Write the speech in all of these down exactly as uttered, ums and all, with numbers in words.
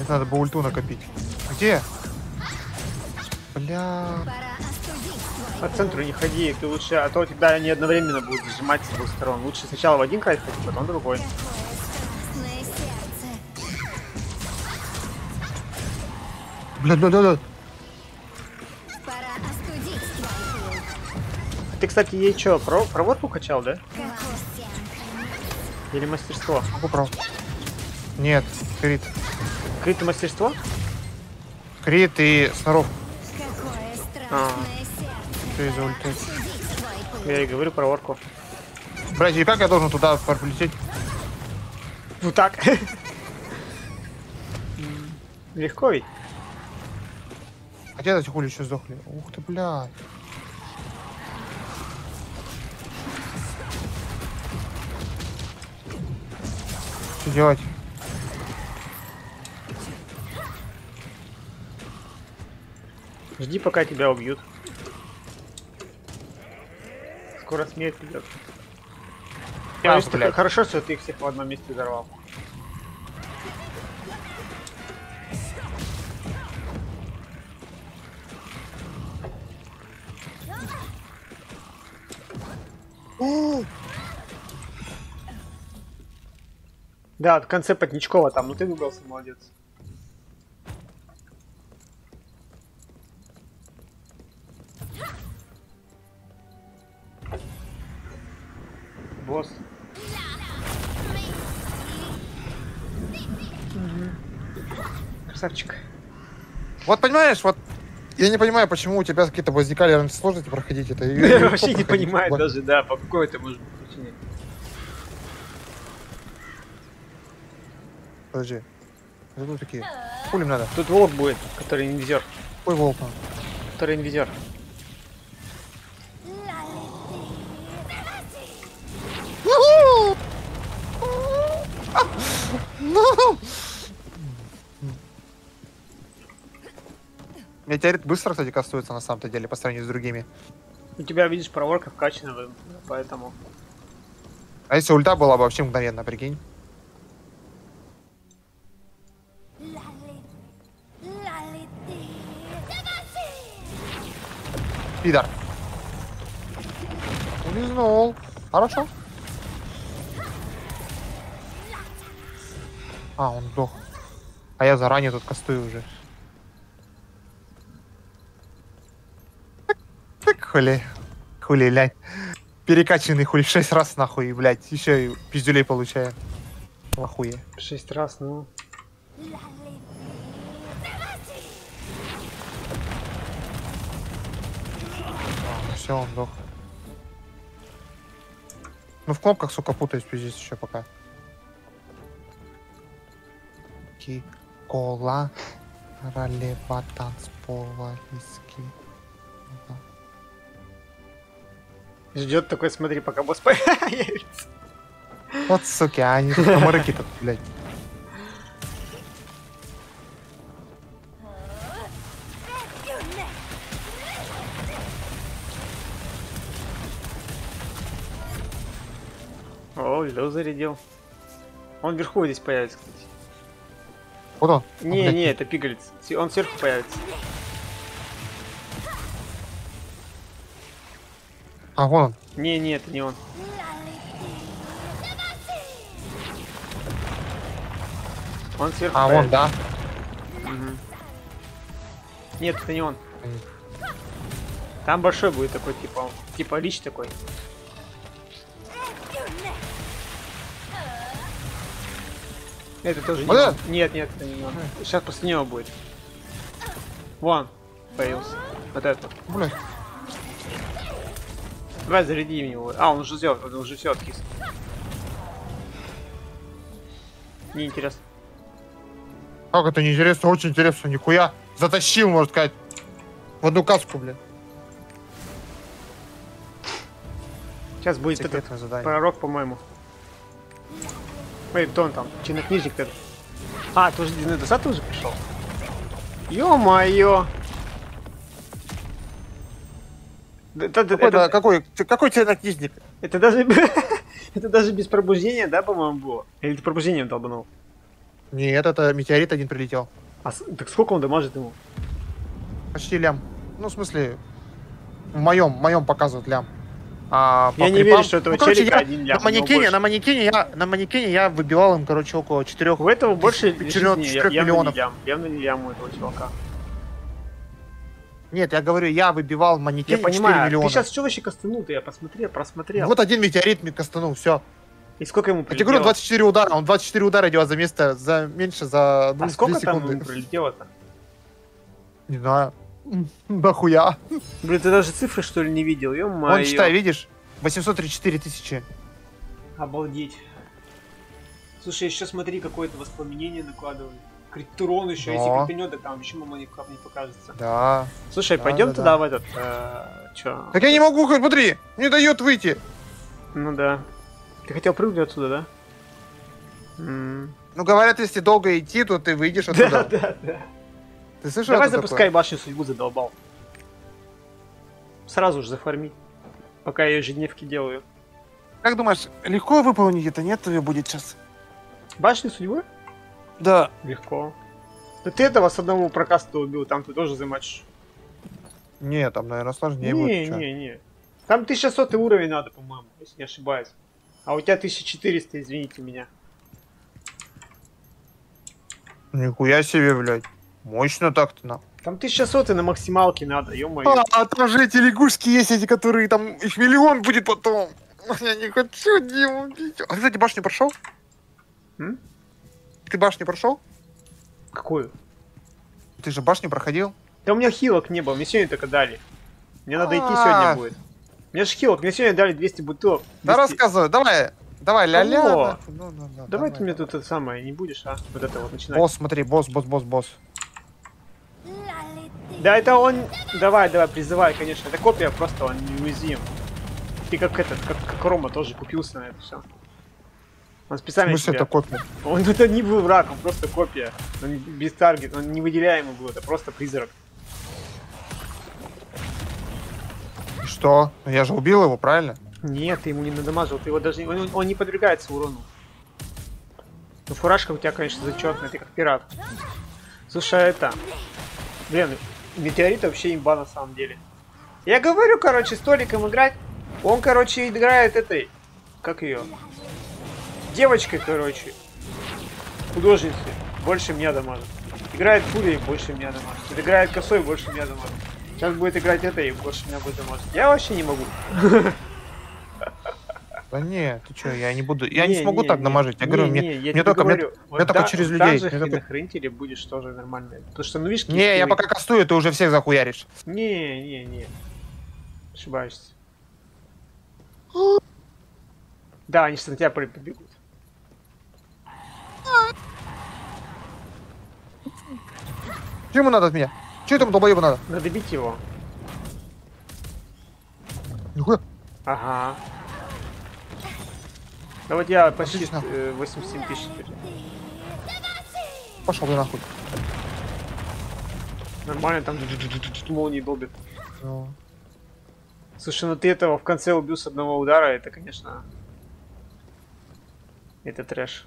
Сейчас надо бы ульту накопить. Где? Бля. По центру не ходи, ты лучше, а то тебя они одновременно будут сжимать с двух сторон. Лучше сначала в один край ходить, потом в другой. Бля, бля, бля, бля. Ты, кстати, ей что, про проворку качал, да? Или мастерство? Могу прав. Нет, крит. Крит и мастерство? Крит и сноровка. А, Что из-за ульты? я и говорю про орку. Блять, и как я должен туда полететь? Вот так. Легко ведь? А где эти хули еще сдохли? Ух ты, блядь. Что делать? Жди, пока тебя убьют. Скоро смерть идет. Ах, Я, блядь. хорошо, что ты их всех в одном месте взорвал. Да, в конце Потничкова там, ну ты выбрался, молодец. Босс. Красавчик. Вот понимаешь, вот я не понимаю, почему у тебя какие-то возникали сложности проходить это. Я вообще не понимаю даже, да, по какой это может быть причине. Подожди. Что тут такие? Пулем надо. Тут волк будет, который инвизер. Ой, волк. Который инвизер. Метеорит быстро, кстати, кастуется на самом-то деле по сравнению с другими. У тебя, видишь, проворка вкачана, поэтому... А если ульта была бы вообще мгновенно, прикинь? Пидор. Улизнул. Хорошо. А, он сдох. А я заранее тут кастую уже. Так, так хули. Хули, лянь. Перекачанный хули шесть раз нахуй, блядь. Еще и пиздюлей получаю. Охуе. Шесть раз, ну... Все, он сдох. Ну в кнопках, сука, путаюсь здесь еще пока. Ки, кола, ралева, танцпола, виски. Ждет такой, смотри, пока босс появится. Вот суки, а они тут комарыки тут, блядь. О, Лё зарядил. Он вверху здесь появится, кстати. Вот он. Не, не, это пигалец. Он сверху появится. А, вон он. Не, не, это не он. Он сверху А, появится. вон, да. Угу. Нет, это не он. Там большой будет такой, типа, типа лич такой. Это тоже не вот он. это? Нет, нет, это не он. Сейчас после него будет. Вон, появился. Вот это. Блядь. Давай заряди его. А, он уже сделал, он уже все откис. Неинтересно. Как это неинтересно? Очень интересно, нихуя. Затащил, можно сказать. В одну каску, блядь. Сейчас будет этот Секретное задание. пророк, по-моему. Эй, кто он там? Чернокнижник этот. А, ты уже до сад уже пришел? Ё-моё! Это, это, Какой, это, да, какой, какой чернокнижник? это даже это даже без пробуждения, да, по-моему, было? Или ты пробуждением долбанул? Нет, это метеорит один прилетел. А с- так сколько он дамажит ему? Почти лям. Ну, в смысле, в моем, в моем показывают лям. А по Я не крипам- верю, что этого ну, короче, челика я один лям. на у него манекене, больше. на манекене я, на манекене я выбивал им, короче, около четырех. У этого больше четырех жизни, я- явно не миллионов. лям. Явно не лям у этого чувака. Нет, я говорю, я выбивал манекене Я понимаю, четыре ты миллиона. сейчас чувачи кастанул, ты я посмотрел, просмотрел. Вот один метеорит мне кастанул, все. И сколько ему Я тебе прилетело? говорю, двадцать четыре удара, он двадцать четыре удара делает за место, за меньше, за А две сколько там секунды. ему прилетело-то? Не знаю. Нахуя? Блин, ты даже цифры что ли не видел, ё-моё. Вон, читай, видишь? восемьсот тридцать четыре тысячи. Обалдеть. Слушай, еще смотри, какое-то воспламенение накладывает. Критурон еще, Да. если кританет, так там еще мама никак не покажется. Да. Слушай, Да, пойдем да, туда да. в этот, э, чё? Так я не могу, хоть смотри, не дает выйти. Ну да. Ты хотел прыгнуть отсюда, да? М. Ну говорят, если долго идти, то ты выйдешь Да, оттуда. да, да. Ты слышал? Давай это запускай такое? башню судьбу, задолбал. Сразу же зафармить. Пока я ежедневки делаю. Как думаешь, легко выполнить это? Нет, тебе будет сейчас? Башню судьбы? Да. Легко. Да ты этого с одного прокаста убил, там ты тоже замачишь. Не, там, наверное, сложнее Не, будет. чё. не, не. Там тысяча сто уровень надо, по-моему, если не ошибаюсь. А у тебя тысяча четыреста, извините меня. Нихуя себе, блядь. Мощно так-то, на. Там тысяча сто на максималке надо, ё-моё. А, а там же эти лягушки есть, эти, которые там, их миллион будет потом. Я не хочу Диму убить. А, кстати, башню прошел? М? Ты башню прошел? Какую? Ты же башню проходил? Да у меня хилок не было, мне сегодня только дали. Мне надо идти А. сегодня будет. Мне же хилок, мне сегодня дали двести бутылок. Да двести. рассказывай, давай, давай, ля-ля. Кого? нахуй, ну, ну, ну, Давай ты мне тут это самое не будешь, а? Вот это вот начинать. Босс, смотри, босс, босс, босс, босс. Да это он... Давай, давай, призывай, конечно. Это копия, просто он неуязвим. Ты как этот, как, как Рома тоже купился на это все. Он В специально смысле тебя- это копия? Он это не был враг, он просто копия. Он без таргет, он не выделяемый был, это просто призрак. Что? Ну, я же убил его, правильно? Нет, ты ему не надамажил, ты его даже не- он, он не подвергается урону. Ну фуражка у тебя, конечно, зачетная, ты как пират. Слушай, а это... Блин, метеорит вообще имба на самом деле. Я говорю, короче, с Толиком играть. Он, короче, играет этой... Как ее? Девочкой, короче. Художницей. Больше меня дамажит. Играет фурией, больше меня дамажит. Играет косой, больше меня дамажит. Сейчас будет играть этой, больше меня будет дамажить. Я вообще не могу. Да не, ты чё, я не буду, я не, Не, смогу не, так не, намажить. Я не, говорю, не, мне, я мне тебе только, мне, говорю, мне только да- через в людей. данжах Мне и только- на хранителе будешь тоже нормально. Потому что, ну видишь, Не, я скиллы- пока кастую, ты уже всех захуяришь. Не, не, не. Ошибаешься. Да, они сейчас на тебя при- побегут. Что ему надо от меня? Что этому долбоебу надо? Надо бить его. Нихуя. Ага. Да вот я почти Отлично. э, восемьдесят семь тысяч теперь. Пошел ты нахуй. Нормально, там молнии долбит. Ну. Слушай, ну ты этого в конце убил с одного удара, это, конечно... Это трэш.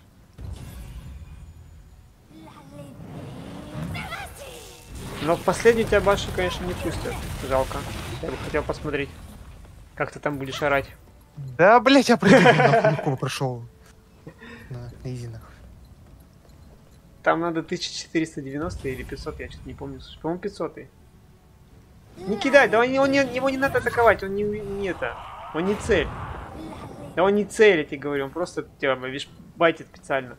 Но в последний тебя башню, конечно, не пустят. Жалко. Я бы хотел посмотреть, как ты там будешь орать. Да, блять, я прыгаю, нахуй, легко бы прошел. На, на изи, нахуй. Там надо тысяча четыреста девяносто или пятьсот, я что-то не помню. Слушай, по-моему, пятьсот. Не кидай, да он, он не, его не надо атаковать, он не, не это. Он не цель. Да он не цель, я тебе говорю, он просто тебя, видишь, байтит специально.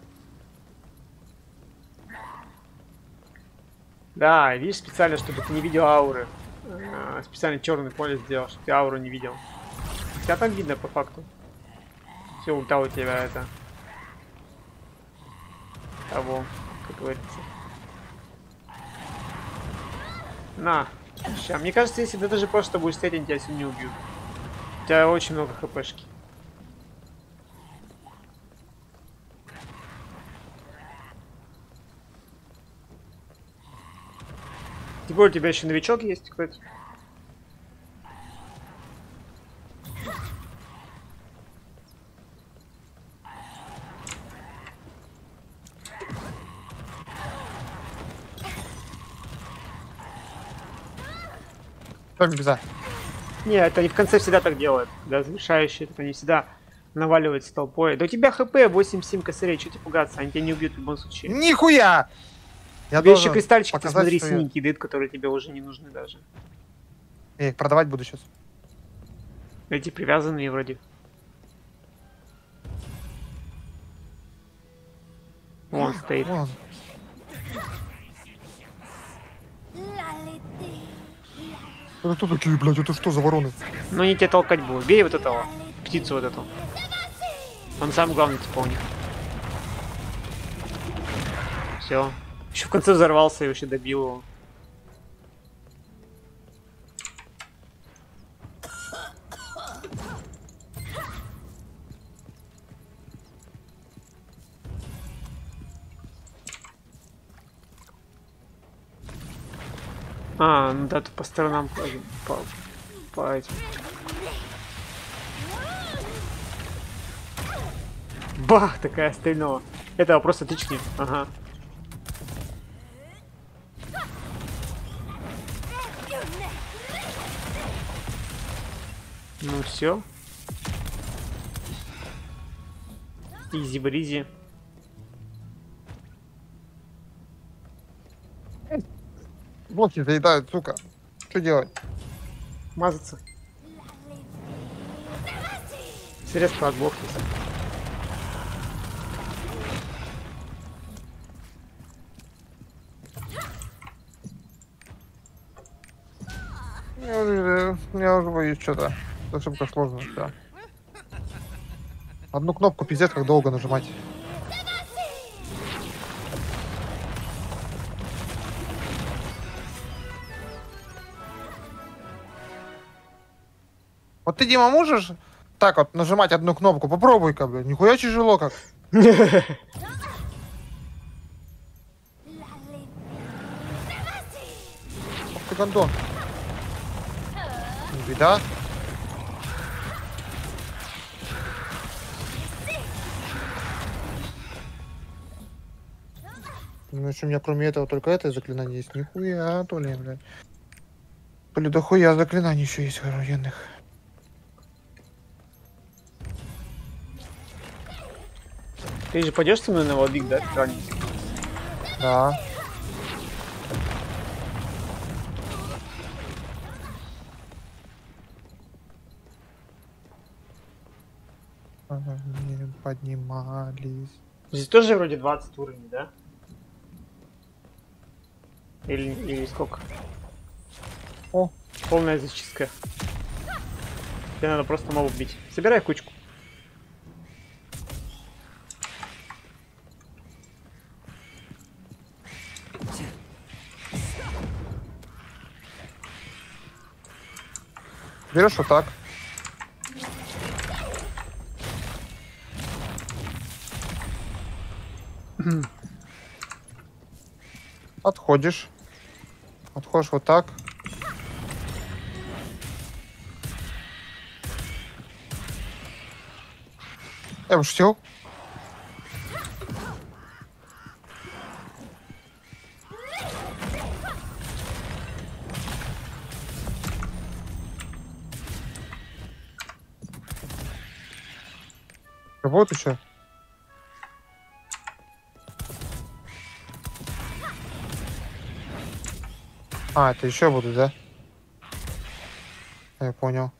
Да, видишь, специально, чтобы ты не видел ауры. А, специально черный поле сделал, чтобы ты ауру не видел. Хотя там видно по факту. Все, ульта у тебя это. Того, как говорится. На. Ща. Мне кажется, если ты даже просто будешь стоять, они тебя сегодня не убьют. У тебя очень много хпшки. Тем более у тебя еще новичок есть, кстати. Как биза? Не, это они в конце всегда так делают. Когда завершающие, это они всегда наваливаются толпой. Да у тебя хп восемь семь косарей, что тебе пугаться? Они тебя не убьют в любом случае. Нихуя! Я Тебе еще должен кристальчики, ты показать, смотри, что я- синенькие дают, которые тебе уже не нужны даже. Я их продавать буду сейчас. Эти привязанные вроде. Вон стоит. Вон. Это кто такие, блядь? Это что за вороны? Ну не тебя толкать будут. Бей вот этого. Птицу вот эту. Он самый главный типа у них. Все. Еще в конце взорвался и вообще добил его. А, ну да, тут по сторонам ходим. По, по этим. Бах, такая стрельнула. Этого просто тычни. Ага. Ну все. Изи-бризи. Блоки заедают, сука. Что делать? Мазаться. Средства от блоков. Я уже, я уже боюсь что-то. Ошибка сложная, да. Одну кнопку пиздец как долго нажимать. Вот ты, Дима, можешь так вот нажимать одну кнопку? Попробуй-ка, блядь. Нихуя тяжело как. Ох ты гондон. Не беда. Ну, что у меня кроме этого только это заклинание есть. Нихуя, то ли, блядь. То ли дохуя заклинаний еще есть военных. Ты же пойдешь со мной на Валдик, да? Ранее? Да. Они поднимались. Здесь тоже вроде двадцать уровней, да? Или, или сколько? О. Полная зачистка. Тебе надо просто мобов бить. Собирай кучку. Берешь вот так. Отходишь. Отходишь вот так. Я пошутил. Вот еще. А, это еще будут, да? Я понял.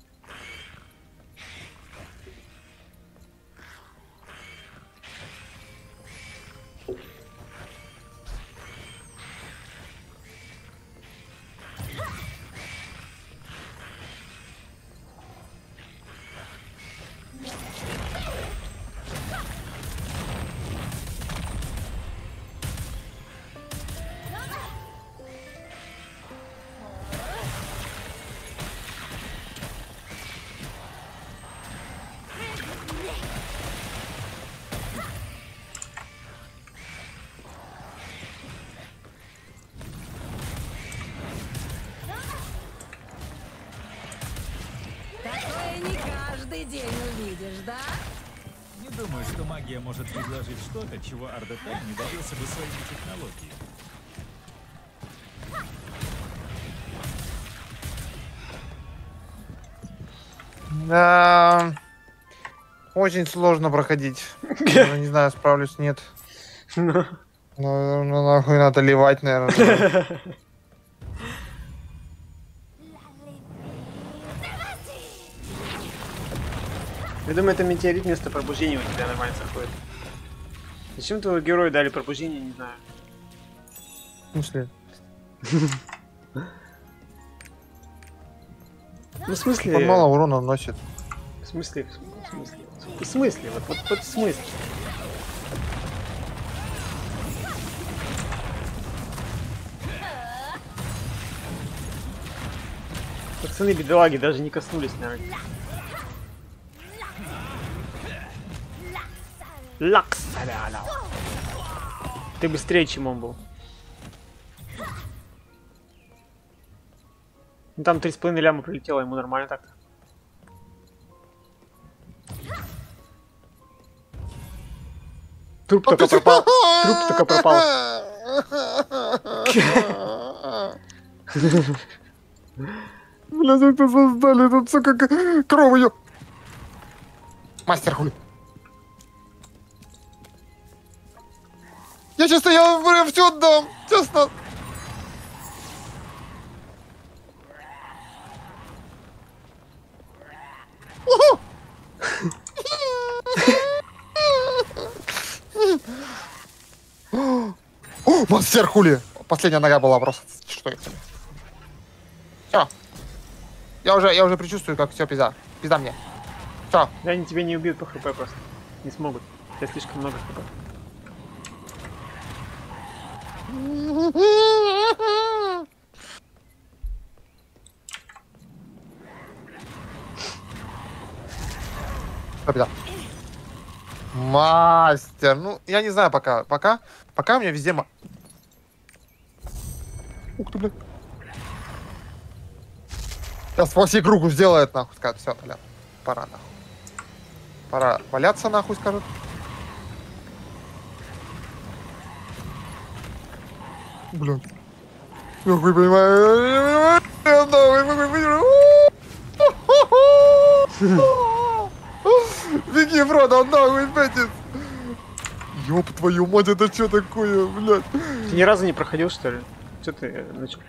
День увидишь, да? Не думаю, что магия может предложить что-то, чего Ардеталь не добился бы своими технологиями. Да. Очень сложно проходить. Я не знаю, справлюсь, нет. Ну. Ну, ну, нахуй надо ливать, наверное. Я думаю, это метеорит вместо пробуждения у тебя нормально заходит. Зачем твоему герою дали пробуждение, не знаю. В смысле? Ну, в смысле... Он мало урона наносит. В смысле? В смысле? В смысле? Вот, вот, вот в смысле? Пацаны, бедолаги, даже не коснулись, наверное. Лакс! Ты быстрее, чем он был. Ну там три с половиной ляма прилетело, ему нормально так-то. Труп только пропал. Труп только пропал. Блядь, это создали, тут сука кровь ее. Мастер хуй. Я честно, я прям все отдам, честно. О, мастер хули. Последняя нога была просто. Что это? Все. Я уже, я уже предчувствую, как все пизда. Пизда мне. Все. Да они тебя не убьют по хп просто. Не смогут. У тебя слишком много хп. Что пизда? Мастер. Ну, я не знаю пока. Пока. Пока у меня везде... Ма... Ух ты, блядь. Сейчас по всей кругу сделает, нахуй, скажет. Все, бля. Пора, нахуй. Пора валяться, нахуй, скажут. Блядь. Я хуй понимаю. Я нахуй, понимаю. Беги, Фродо, нахуй, Бетис. Ёб твою мать, это что такое, блядь? Ты ни разу не проходил, что ли? Что ты начал?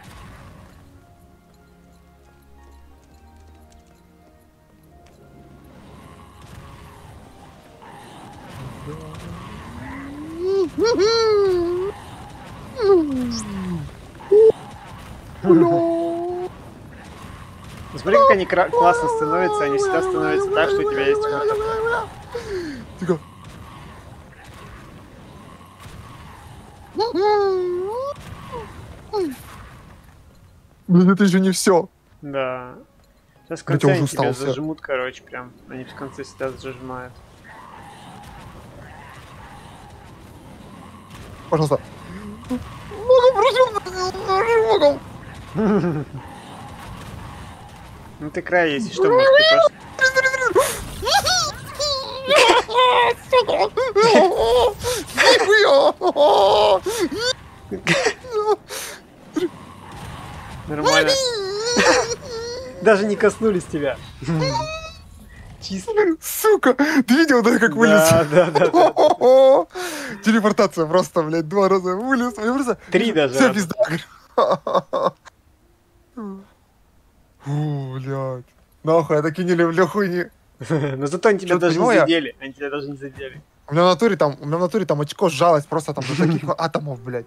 Смотри, как они классно становятся, они всегда становятся так, что у тебя есть хп. Тихо. Блин, это же не все. Да. Сейчас в Блядь, конце я они уже тебя устал, всё. зажмут, короче, прям. Они в конце всегда зажимают. Пожалуйста. Могу, прошу, могу. Ну ты край, если что, может, ты просто... Нормально. Даже не коснулись тебя. Чисто. Сука, ты видел, да, как Да, вылез? да, да, да. Телепортация просто, блядь, два раза вылез. Я просто... Три даже Все, раза. пизда. Фу, блядь. Нахуй, я таки не люблю хуйни. Но зато они тебя Что-то даже не понимаю, я- задели. Они тебя даже не задели. У меня в натуре там, у меня в натуре там очко сжалось просто там до таких атомов, блядь.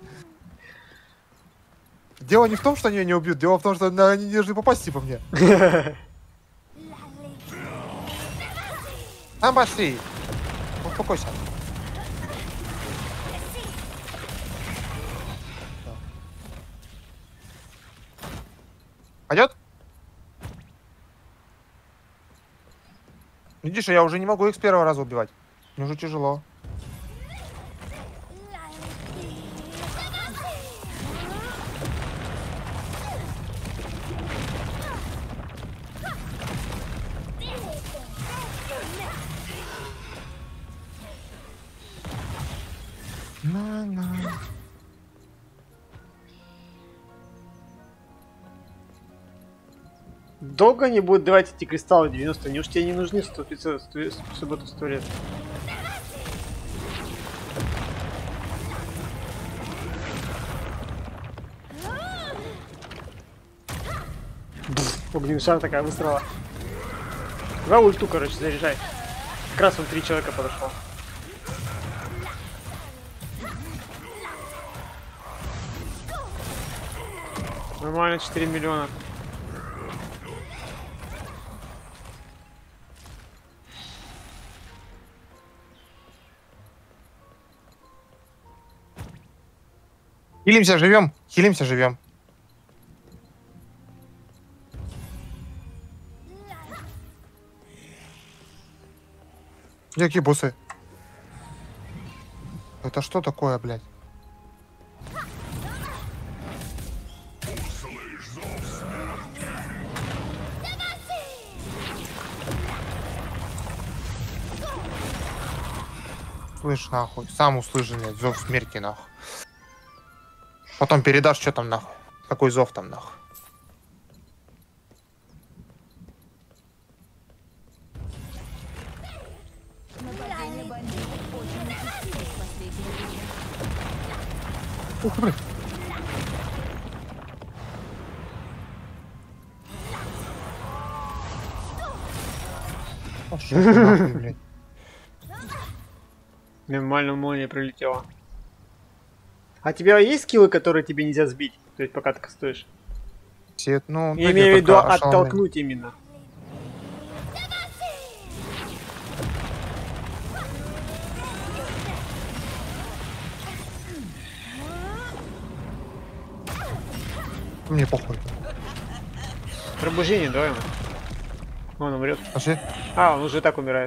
Дело не в том, что они меня не убьют, дело в том, что на- они не должны попасть типа мне. Там пошли. Успокойся. Пойдет? Видишь, я уже не могу их с первого раза убивать. Мне уже тяжело. На-на. долго они будут давать эти кристаллы девяносто? Они уж тебе не нужны сто пятьсот, субботу сто лет. Огненный шар такая выстрела. Два ульту, короче, заряжай. Как раз вон три человека подошло. Нормально, четыре миллиона. Хилимся, живем. Хилимся, живем. Где какие боссы? Это что такое, блядь? Слышь, нахуй. Сам услышь, блядь, зов смерти, нахуй. Потом передашь, что там, нахуй. Какой зов там, нахуй. Нападение бандитов очень участилось в последнее время. Ух, блядь. Пошёл ты нахуй, блядь. Нормально молния прилетела. А у тебя есть скиллы, которые тебе нельзя сбить? То есть пока ты кастуешь? Все, ну, Я ты имею в виду только ошеломлен. оттолкнуть именно. Мне похуй. Пробуждение, давай ему. Он умрет. Пошли. А, он уже так умирает.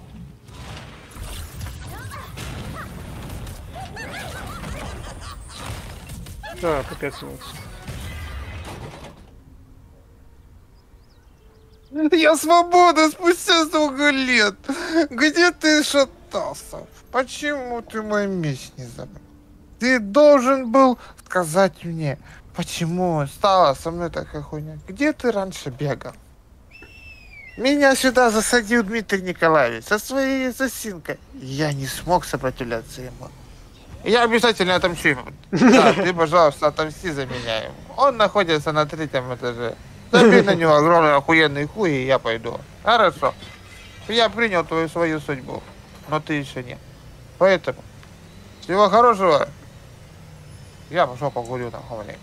Да, капец ему. Я свобода спустя столько лет. Где ты шатался? Почему ты мою меч не забыл? Ты должен был сказать мне, почему стала со мной такая хуйня. Где ты раньше бегал? Меня сюда засадил Дмитрий Николаевич со своей ассасинкой. Я не смог сопротивляться ему. Я обязательно отомщу ему. Да, ты, пожалуйста, отомсти за меня ему. Он находится на третьем этаже. Забей на него огромный охуенный хуй, и я пойду. Хорошо. Я принял твою свою судьбу, но ты еще нет. Поэтому всего хорошего. Я пошел погулю там, хомлей.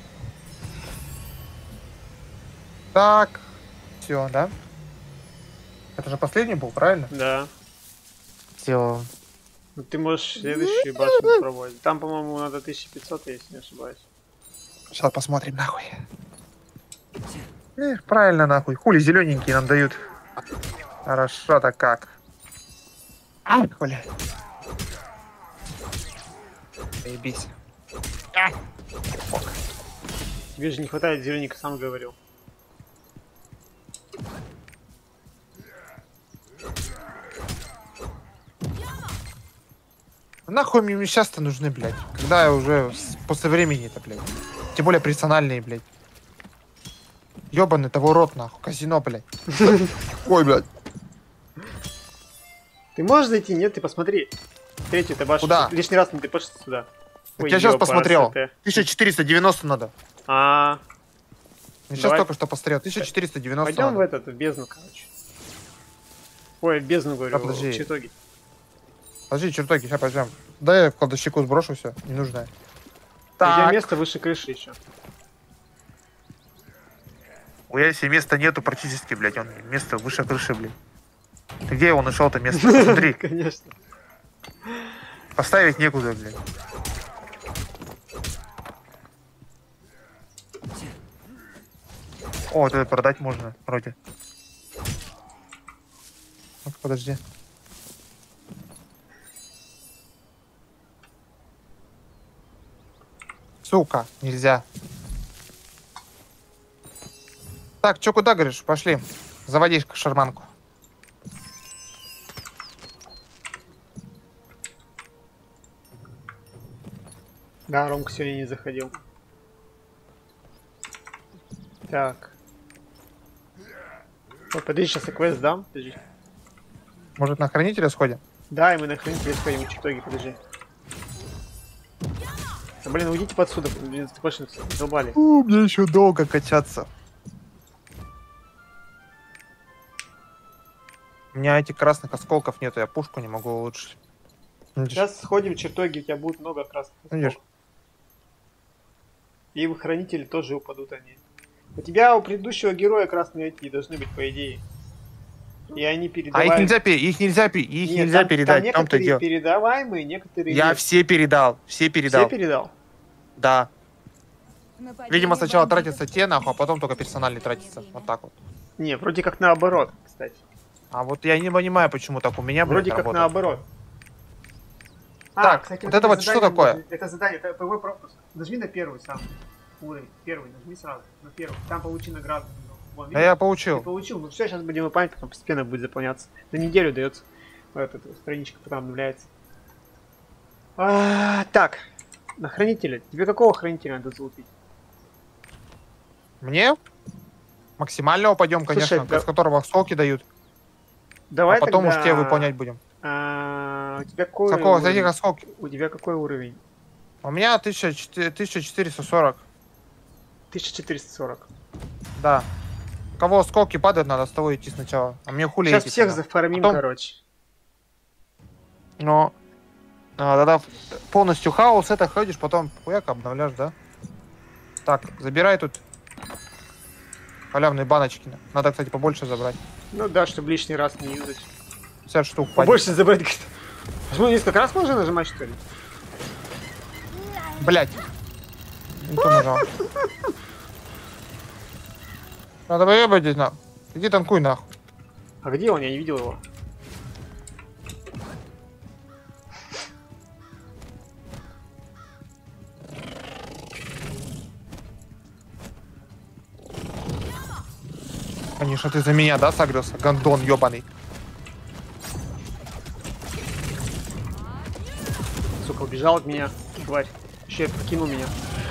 Так. Все, да? Это же последний был, правильно? Да. Все. Ну, ты можешь следующую башню пробовать. Там, по-моему, надо тысяча пятьсот, если не ошибаюсь. Сейчас посмотрим, нахуй. Эх, правильно, нахуй. Хули зелененькие нам дают. Хорошо-то как. А, хули. Заебись. А. Тебе же не хватает зелененько, сам говорил. Нахуй мне сейчас-то нужны, блядь. Когда я уже с- после времени-то, блядь. Тем более персональные, блядь. Ёбаный того рот, нахуй. Казино, блядь. Ой, блядь. Ты можешь зайти? Нет, ты посмотри. Третью-то башню. Куда? Лишний раз не ты пошли сюда. Так Ой, я сейчас ёпарасы посмотрел. ты. тысяча четыреста девяносто надо. А, Я сейчас Давай. только что посмотрел. тысяча четыреста девяносто пойдем в надо. этот, в бездну, короче. Ой, в бездну, говорю, А, подожди. в чертоги. Подожди, чертоги, сейчас пойдем. Дай я в кладовщику сброшу все, ненужное. У тебя Так. место выше крыши еще. У Яси места нету практически, блядь. Он место выше крыши, блядь. Ты где его нашел-то место? Смотри, Конечно. поставить некуда, блядь. О, вот это продать можно, вроде. Ну, подожди. Сука, нельзя. Так, чё, куда, говоришь? Пошли. Заводи шарманку. Да, Ромка сегодня не заходил. Так. Ой, подожди, сейчас я квест дам. Подожди. Может, на хранителя сходим? Да, и мы на хранителя сходим в итоге, подожди. Да, блин, уйдите подсюда, блин, ты больше задолбали. У, мне еще долго качаться. У меня этих красных осколков нету, я пушку не могу улучшить. Сейчас сходим в чертоги, у тебя будет много красных. Видишь? И в хранители тоже упадут они. У тебя у предыдущего героя красные эти должны быть, по идее. И они А передаваемые. их нельзя, пе- их нельзя, пе- их Нет, нельзя там- передать. Там в том-то некоторые дело. передаваемые, некоторые Я нет. все передал, все передал. Все передал? Да. Нападение Видимо, сначала бандитов. тратятся те, нахуй, а потом только персональный тратится. Вот так вот. Не, вроде как наоборот, кстати. А вот я не понимаю, почему так у меня, блин, Вроде как работает. наоборот. Так, вот это вот что задание такое? можно- Это задание, это ПВ пропуск. Нажми на первый сам уровень. Первый, нажми сразу. На первый. Там получи награду. Вон, Да видишь? я Ты получил. получил. Ну все, сейчас будем выполнять, потом постепенно будет заполняться. На неделю дается. Вот эта страничка потом обновляется. А, так. На хранителя. Тебе какого хранителя надо залупить? Мне? Максимального пойдем, конечно, Слушай, да- с которого соки дают. Давай а потом тогда... уж те выполнять будем. А, у тебя какой С какого, с уровень? каких осколки? У тебя какой уровень? У меня тысяча четыреста сорок. тысяча четыреста сорок. Да. У кого осколки падают, надо с того идти сначала. А мне хули Сейчас идти всех тогда? зафармим, Потом- короче. Но а, тогда в- полностью хаос, это ходишь, потом хуяк обновляешь, да? Так, забирай тут халявные баночки. Надо, кстати, побольше забрать. Ну да, чтобы лишний раз не юзать. пятьдесят штук. пойдет. Побольше забрать, говорит. Ну, несколько раз можно нажимать, что ли? Блять. Не то нажал. Надо выебать на. Иди танкуй нахуй. А где он? Я не видел его. Конечно, ты за меня, да, согрелся? Гандон ебаный. Сука, убежал от меня. Тварь. Еще и покинул меня.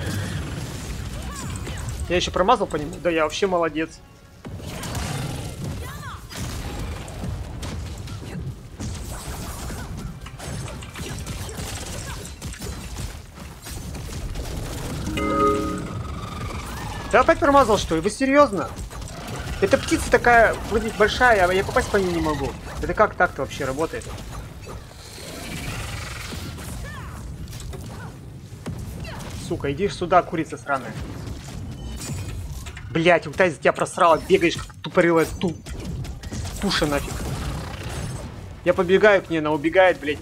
Я еще промазал по нему? Да я вообще молодец. Ты опять промазал, что ли? Вы серьезно? Эта птица такая, вроде большая, а я попасть по ней не могу. Это как так-то вообще работает? Сука, иди сюда, курица сраная. Блять, ульта из тебя просрала, бегаешь как тупорылая ту... туша нафиг. Я побегаю к ней, она убегает, блять.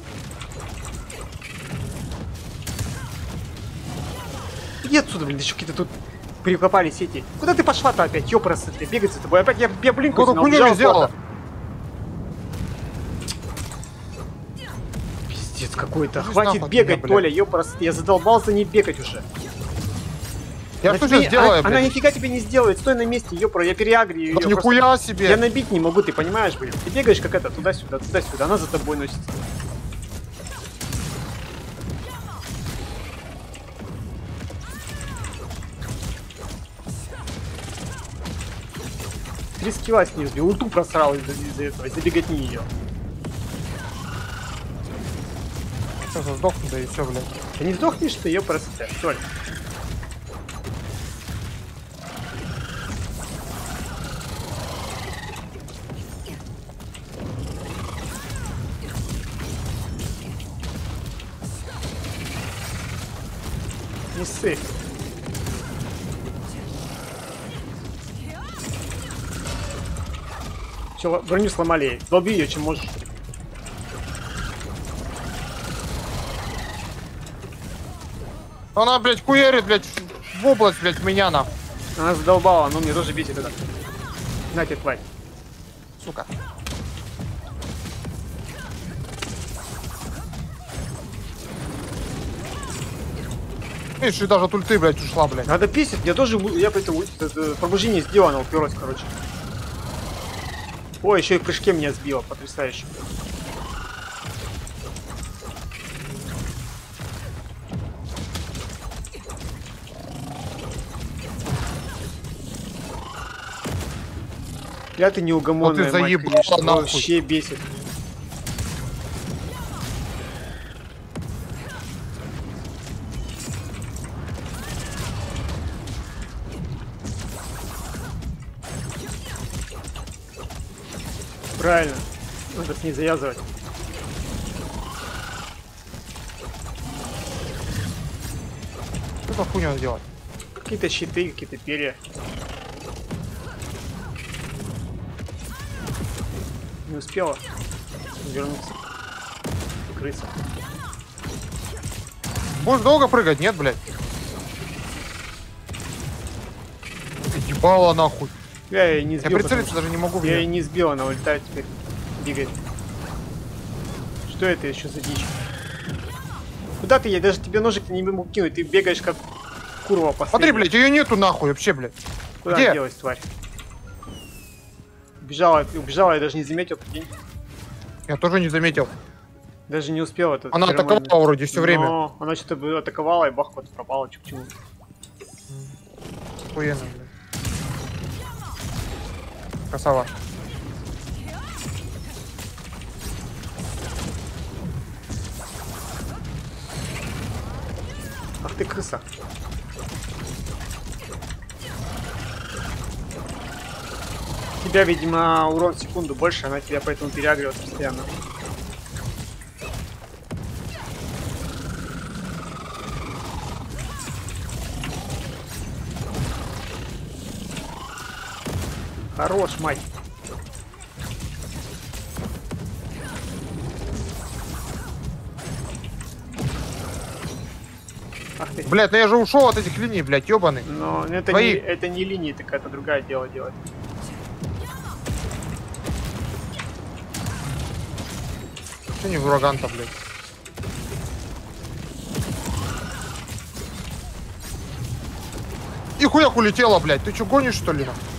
Иди отсюда, блин, еще какие-то тут прикопали сети. Куда ты пошла-то опять, ёпрасы, ты бегать за тобой? Опять я, я блин, Кто хуйню не сделала? Пиздец какой-то. Иди Хватит нахуй от бегать, меня, блядь. Толя, ёпрасы, я задолбал за ней бегать уже. Я Она что тебе- сейчас сделаю, она, она блядь? нифига тебе не сделает, стой на месте, ёпра, я переагрию её. Да просто- нихуя себе! Я набить не могу, ты понимаешь, блин? Ты бегаешь как это, туда-сюда, туда-сюда, она за тобой носится. Три скилла с ней сбил, ульту просрал из-за из-за этого, из-за беготни ее. Сейчас я сдохну, да и все, блядь. Ты не сдохнешь ты, ее просто, Толь. Не ссы. Че, броню сломали, долби ее, чем можешь. Она, блядь, хуярит, блядь, в область, блядь, меня на. Она задолбала, но мне тоже бесит это. На тебе, тварь. Сука. Видишь, и даже от ульты, блядь, ушла, блядь. Надо писать, я тоже, у- я это, это пробуждение сделал, она уперлась, короче. Ой, еще и в прыжке меня сбила, потрясающе. Я ты неугомонная, Вот ты мать, заебала, конечно, нахуй. вообще бесит. Правильно. Надо с ней завязывать. Что за хуйню делать? Какие-то щиты, какие-то перья. Не успела вернуться. Крыса. Будешь долго прыгать? Нет, блядь. Ты ебала нахуй. Я ее не Я сбил. прицелиться даже не могу в Я ее нее. не сбил, она улетает теперь. Бегает. Что это еще за дичь? Куда ты? Я даже тебе ножик не могу кинуть. Ты бегаешь как курва последняя. Смотри, блядь, ее нету нахуй вообще, блядь. Куда где? делась, тварь? Убежала, убежала, я даже не заметил, прикинь. Я тоже не заметил. Даже не успел это. Она атаковала вроде все время. Но она что-то атаковала и бах, вот пропала, чё к чему. Охуенно, блядь. Красава. Ах ты крыса. У тебя, видимо, урон в секунду больше, она тебя поэтому переагривает постоянно. Хорош, мать. Ах ты. Блядь, ну я же ушел от этих линий, блядь, ебаный. Но это Твои. не, это не линии, это какая-то другая дело делать. Что не ураган-то, блядь? И хуяк улетела, блядь. Ты что, гонишь, что ли? нахуй?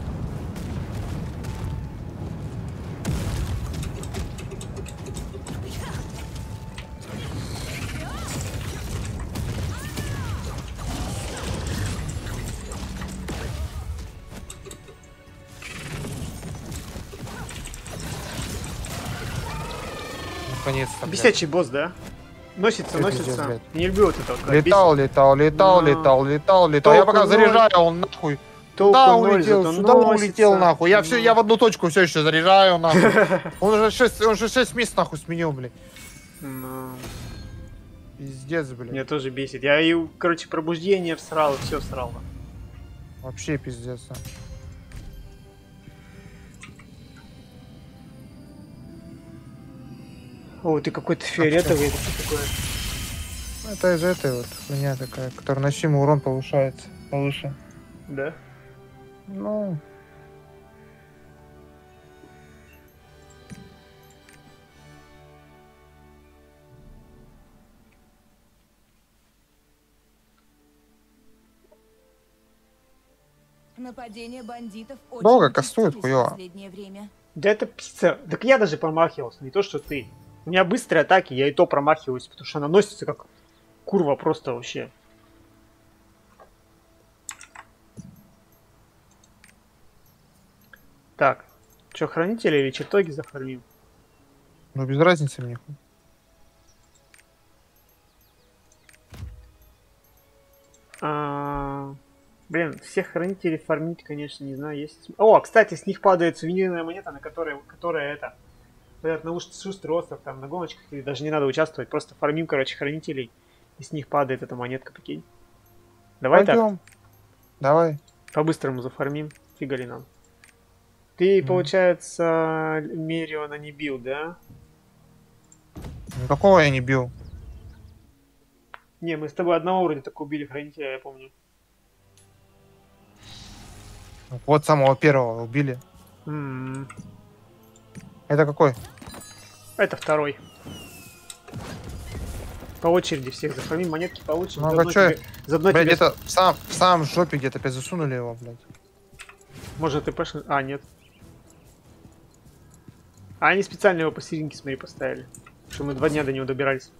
Наконец-то, блядь. Бесячий босс, да? Носится, Это носится. пиздец, блядь. Не люблю вот это. вот, когда Летал, летал, летал, Но- летал, летал, летал. Я Толку пока ноль. заряжаю, он нахуй. бесит. Толку Туда ноль, улетел, зато сюда носится. улетел, нахуй. Я все, Ну. я в одну точку все еще заряжаю, нахуй. Он уже шесть, он уже шесть мест нахуй сменил, блядь. Ну, Пиздец, блядь. меня тоже бесит. Я и, короче, пробуждение всрал, и все всрал. Вообще пиздец. а. О, ты какой-то фиолетовый, это что такое? Это из этой вот хуйня такая, которая носимый урон повышается повыше. Да? Ну. Нападение бандитов очень Долго кастует, участились в хуёво. последнее время. Да это пицца. Так я даже промахивался, не то что ты. У меня быстрые атаки, я и то промахиваюсь, потому что она носится как курва просто вообще. Так, что, хранители или чертоги зафармим? Ну без разницы мне. А, Блин, всех хранителей фармить, конечно, не знаю, есть. О, кстати, с них падает сувенирная монета, на которой, которая это. Этот наушный шустрый остров, там на гоночках, и даже не надо участвовать, просто фармим, короче, хранителей, и с них падает эта монетка, прикинь. Давай так, Пойдем. Давай. по-быстрому зафармим, фига ли нам. Ты, Мгм. получается, Мериона не бил, да? Никакого я не бил. Не, мы с тобой одного вроде так убили хранителя, я помню. Вот самого первого убили. М-м. Это какой? Это второй. По очереди всех зафармим, монетки получим. Ну, заодно а чё я- тебе- заодно Блядь, тебе- это в сам, в самом жопе где-то опять засунули его, блядь. Может ты пошел? А, нет. А они специально его посерединке, смотри, поставили. Что мы два дня до него добирались.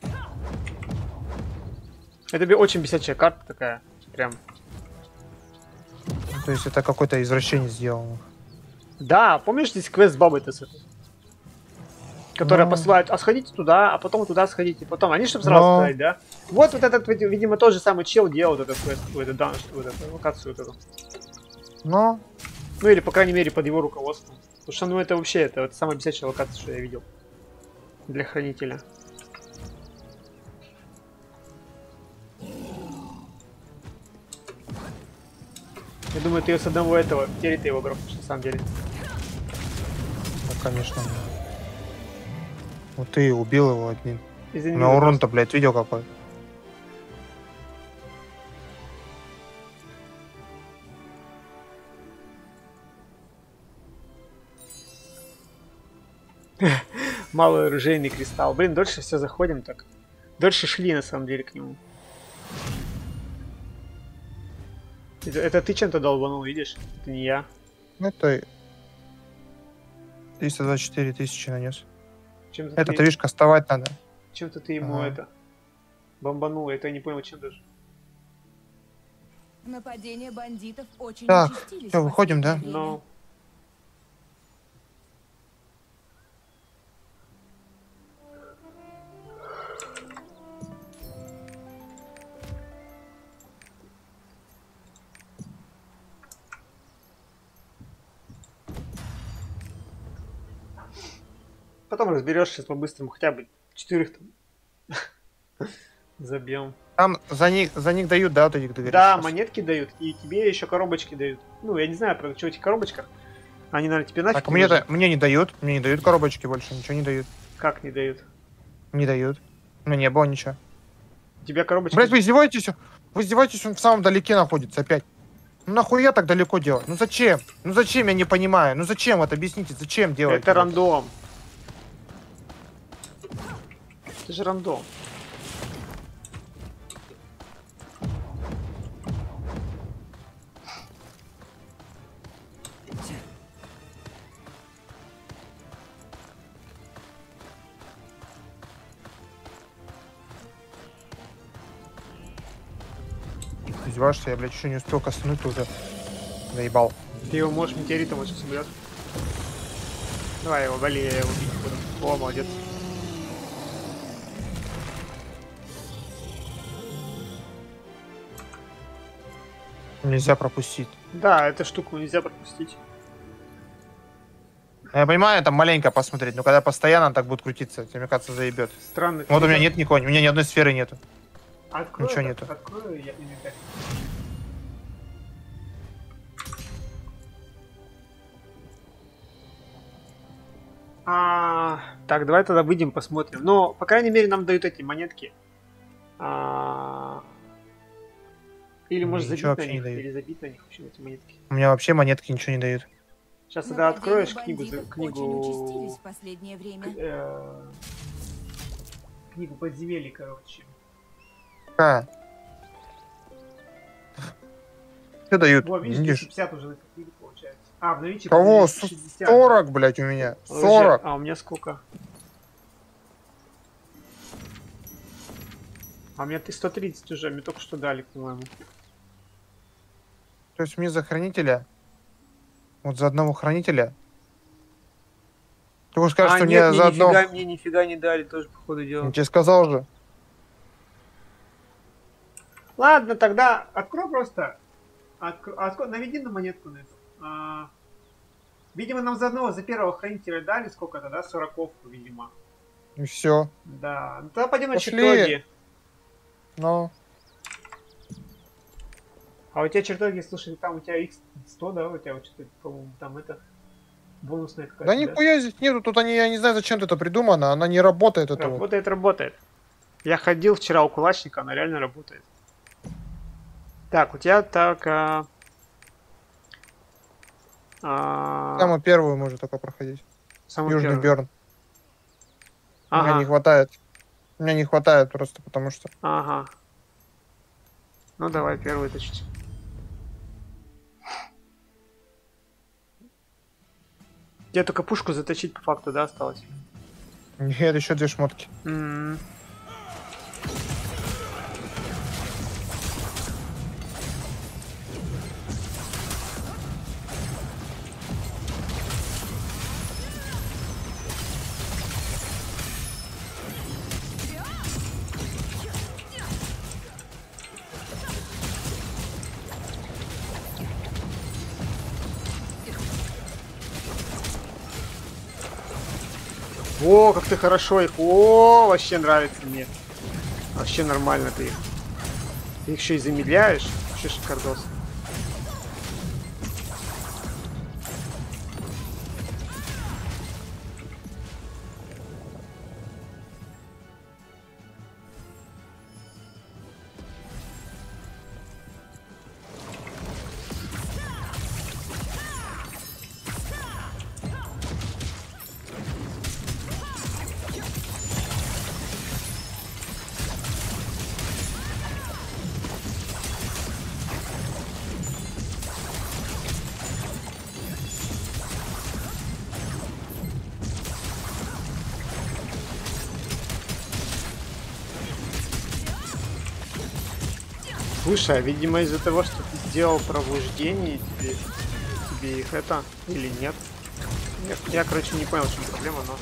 Это бе- очень бесячая карта такая. Прям. Ну, то есть это какой-то извращение сделал. Да, помнишь здесь квест с бабой-то с этой? Которая Ну. посылает, а сходите туда, а потом туда сходите, потом. Они чтобы сразу Ну. сказать, да? Вот вот этот, види- видимо, тот же самый чел делал вот этот квест, вот этот данж, вот эту локацию вот эту. Ну, Ну или, по крайней мере, под его руководством. Потому что, ну, это вообще, это, это самая бесячая локация, что я видел. Для хранителя. Я думаю, ты ее с одного этого, теперь ты его грохнешь, на самом деле. ну, конечно. Вот ты убил его один. Извини, На вопрос. урон-то, блядь, видел какой? Малый оружейный кристалл. Блин, дольше все заходим так. Дольше шли, на самом деле, к нему. Это, это ты чем-то долбанул, видишь? Это не я. Ну, это триста двадцать четыре тысячи нанес. Чем-то Это ты, ты, видишь, кастовать надо. чем-то ты ему Ага. это бомбанул. Это я не понял, чем даже. Нападения бандитов очень Так, участились всё, в выходим, да? последнее время. Но потом разберешься по-быстрому, хотя бы четырех там забьем. Там за них, за них дают, да, вот этих доверий. Да, сейчас? монетки дают, и тебе еще коробочки дают. Ну, я не знаю, правда, что в этих коробочках. Они, наверное, тебе нафиг Так, не мне, нужны. это, мне не дают, мне не дают коробочки больше, ничего не дают. Как не дают? Не дают. У меня не было ничего. У тебя коробочки... Блять, вы издеваетесь? Вы издеваетесь, он в самом далеке находится опять. Ну нахуя так далеко делать? Ну зачем? Ну зачем, я не понимаю. Ну зачем вот, объясните, зачем делать? Это рандом. Это же рандом. Издеваешься, я, блядь, еще не успел коснуть, ты уже заебал. Ты его можешь метеоритом вот сейчас убьет. Давай его, вали, я его убить буду. О, молодец. Нельзя пропустить. Да, эту штуку нельзя пропустить. Я понимаю, там маленько посмотреть, но когда постоянно так будет крутиться, тебе, мне кажется, заебет. Странно. Вот у меня нет никого, у меня ни одной сферы нету. Открою, ничего это, нету. Открою я инвентарь. А, так, давай тогда выйдем, посмотрим. Но, по крайней мере, нам дают эти монетки. А, или может забить Ничего на вообще не них, дают. или забить на них вообще эти монетки. У меня вообще монетки ничего не дают. Сейчас тогда Нападения откроешь книгу, за- бандитов книгу, очень участились в последнее время. э, книгу подземелья, короче. Какая? Что дают? Во, видишь, Видишь? двести пятьдесят уже накопили, получается. А, в наличии Кого? подземелья шестьдесят. сорок, блядь, у меня. Подожди, сорок. А у меня сколько? А у меня ты сто тридцать уже, мне только что дали, по-моему. То есть мне за хранителя, вот за одного хранителя, ты хочешь сказать, а, что нет, мне мне за нифига, одного... мне нифига не дали, тоже, походу, Я дела. тебе сказал же. Ладно, тогда открой просто. Откро... откро- Наведи на монетку на эту. А, Видимо, нам за одного, за первого хранителя дали сколько-то, да? Сороковку, видимо. И все. Да. Ну, тогда пойдем на Пошли. чертоги. Ну, А у тебя чертоги, слушай, там у тебя икс сто, да? У тебя вот что-то, по-моему, там это бонусная какая-то. да нихуя здесь нету, тут они, я не знаю, зачем это придумано, она не работает, это вот. Работает, работает. Я ходил вчера у кулачника, она реально работает. Так, у тебя так... А... А... Самую первую можно только проходить. самую Южный первую. Берн. У меня Ага, не хватает. У меня не хватает просто потому что. ага. Ну давай первую точить. Тебе только пушку заточить по факту, да, осталось? Нет, еще две шмотки. М. О, как ты хорошо их. О, вообще нравится мне. Вообще нормально ты их. Ты их еще и замедляешь. Вообще шикардос. Слушай, а видимо из-за того, что ты сделал пробуждение, тебе, тебе их это или нет? Нет, я, короче, не понял, в чем проблема, но...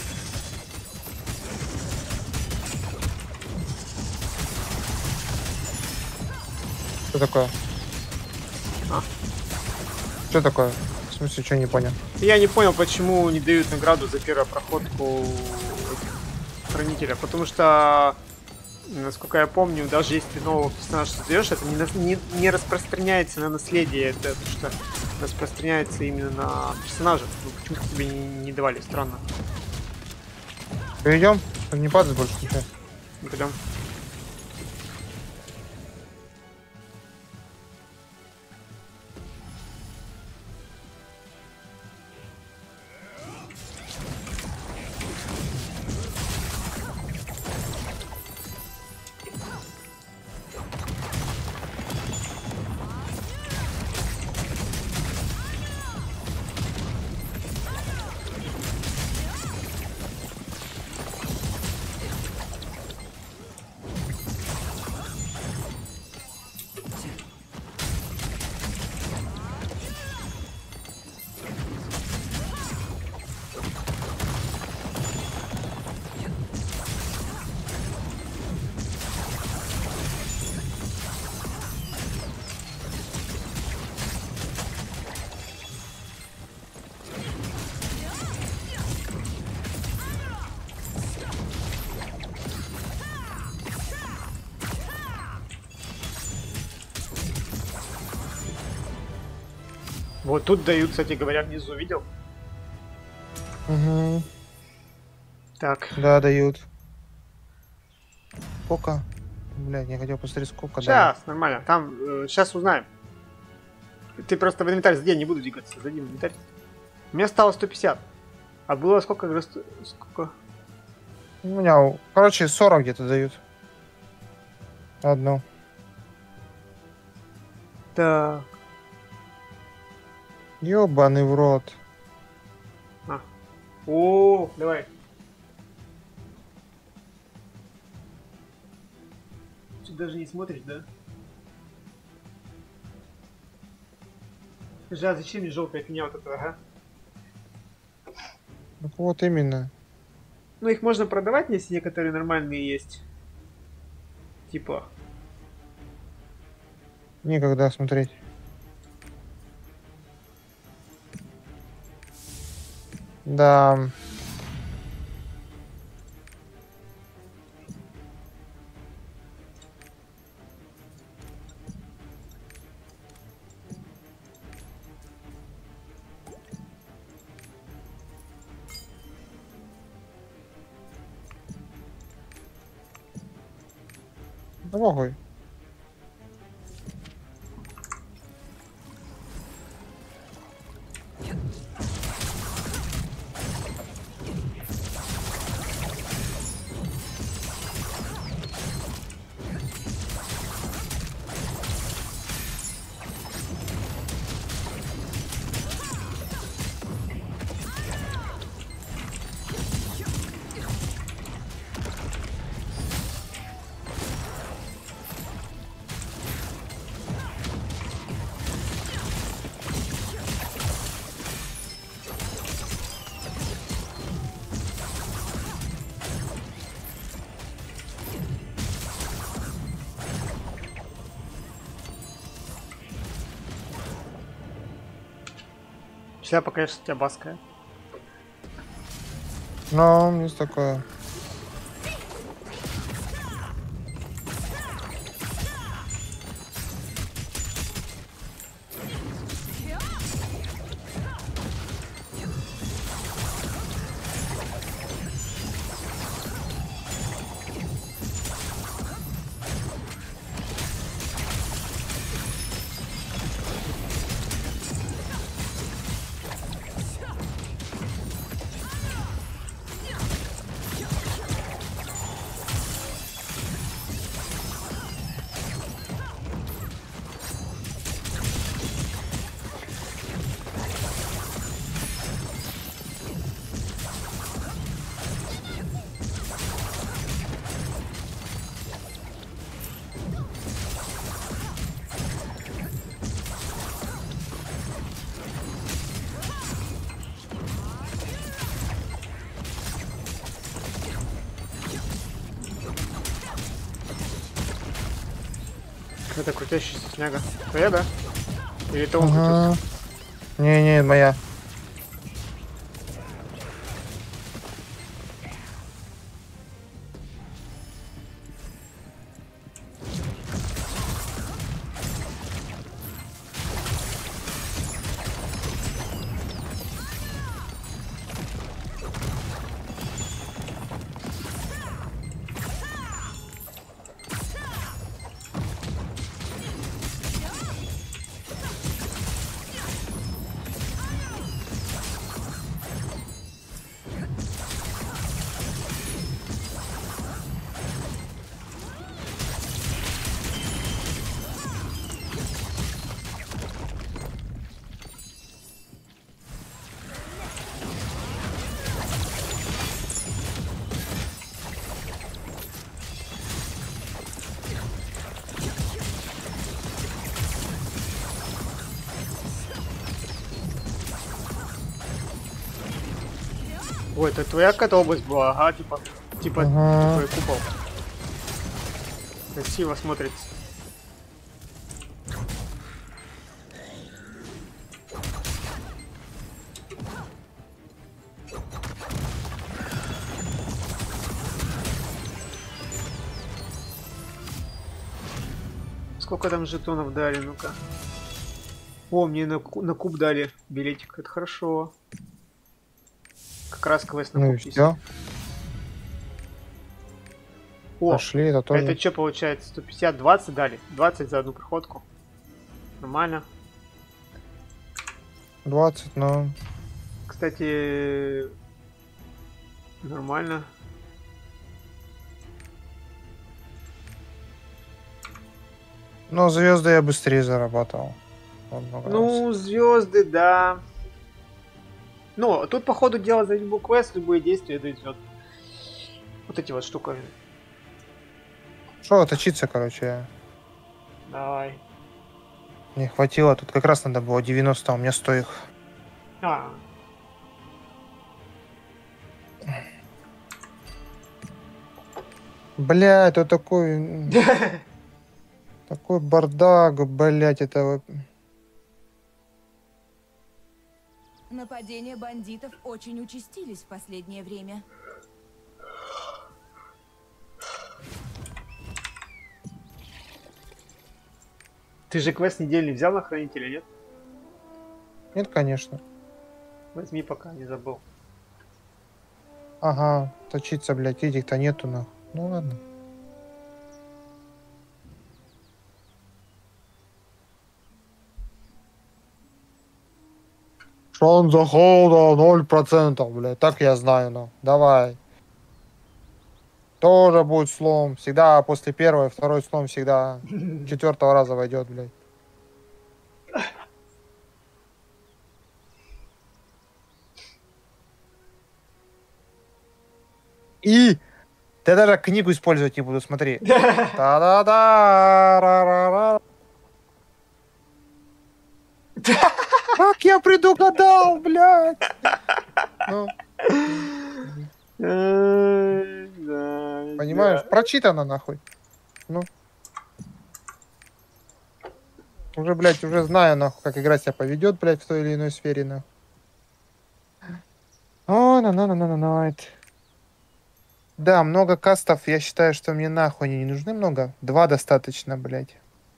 Что такое? А. Что такое? В смысле, что не понял? Я не понял, почему не дают награду за первопроходку этих хранителя, потому что, насколько я помню, даже если ты нового персонажа создаешь, это не, на- не, не распространяется на наследие, это потому что распространяется именно на персонажа. Ну, почему-то тебе не, не давали, странно. Перейдем? Не падать больше ничего. Ну, пойдем. Вот тут дают, кстати говоря, внизу, видел? Угу. Так, Да, дают. Сколько? Блядь, я хотел посмотреть, сколько дают. сейчас, нормально, там, сейчас узнаем. Ты просто в инвентарь зайди, я не буду двигаться, зайди в инвентарь. У меня стало сто пятьдесят. А было сколько? Говорю, сто- сколько? У меня, короче, сорок где-то дают. Одну. Так. Ёбаный в рот. О, давай. Ты даже не смотришь, да? Скажи, а зачем мне желтая фигня вот эта, ага? Так вот именно. Ну, их можно продавать, если некоторые нормальные есть. Типа. Никогда смотреть. Да. Да похуй. Шляпа, конечно, у тебя баская. Ну, есть такое. Это крутящаяся снега. Твоя, да? Или это он Ага. крутился? Не-не, моя. Ой, это твоя какая-то область была, ага, типа, типа, Ага. такой купол. Красиво смотрится. Сколько там жетонов дали, ну-ка. О, мне на, ку- на куб дали билетик, это хорошо. Как раз квест на Ну и куб есть. все. О, Пошли, это тоже. это что получается? сто пятьдесят, двадцать дали? двадцать за одну проходку. Нормально. двадцать, ну. Кстати, нормально. Но звезды я быстрее зарабатывал. Вот много раз. Ну, звезды, да. Ну, тут, по ходу дела, за любой квест, любые действия дойдет. Вот эти вот штуковины. Шо, точиться, короче. Давай. Не хватило. Тут как раз надо было девяносто, а у меня сто их. А, Блядь, это такой... м, Такой бардак, блядь, это... вот- Нападения бандитов очень участились в последнее время. ты же квест недельный взял на хранителя, нет? Нет, конечно. Возьми пока, не забыл. Ага, точиться, блядь, этих-то нету, нахуй. Ну ладно. Шон захода ноль процентов, блядь. Так я знаю, ну. Давай. Тоже будет слом. Всегда после первого, второй слом всегда четвертого раза войдет, блядь. И ты даже книгу использовать не буду, смотри. Та-да-да, ра-ра-ра. Как я предугадал, блядь. Ну, понимаешь, прочитано нахуй. Ну. Уже, блядь, уже знаю, нахуй, как игра себя поведет, блядь, в той или иной сфере, нахуй. О, на на на на на на Да, много кастов, я считаю, что мне нахуй они не нужны много. Два достаточно, блядь.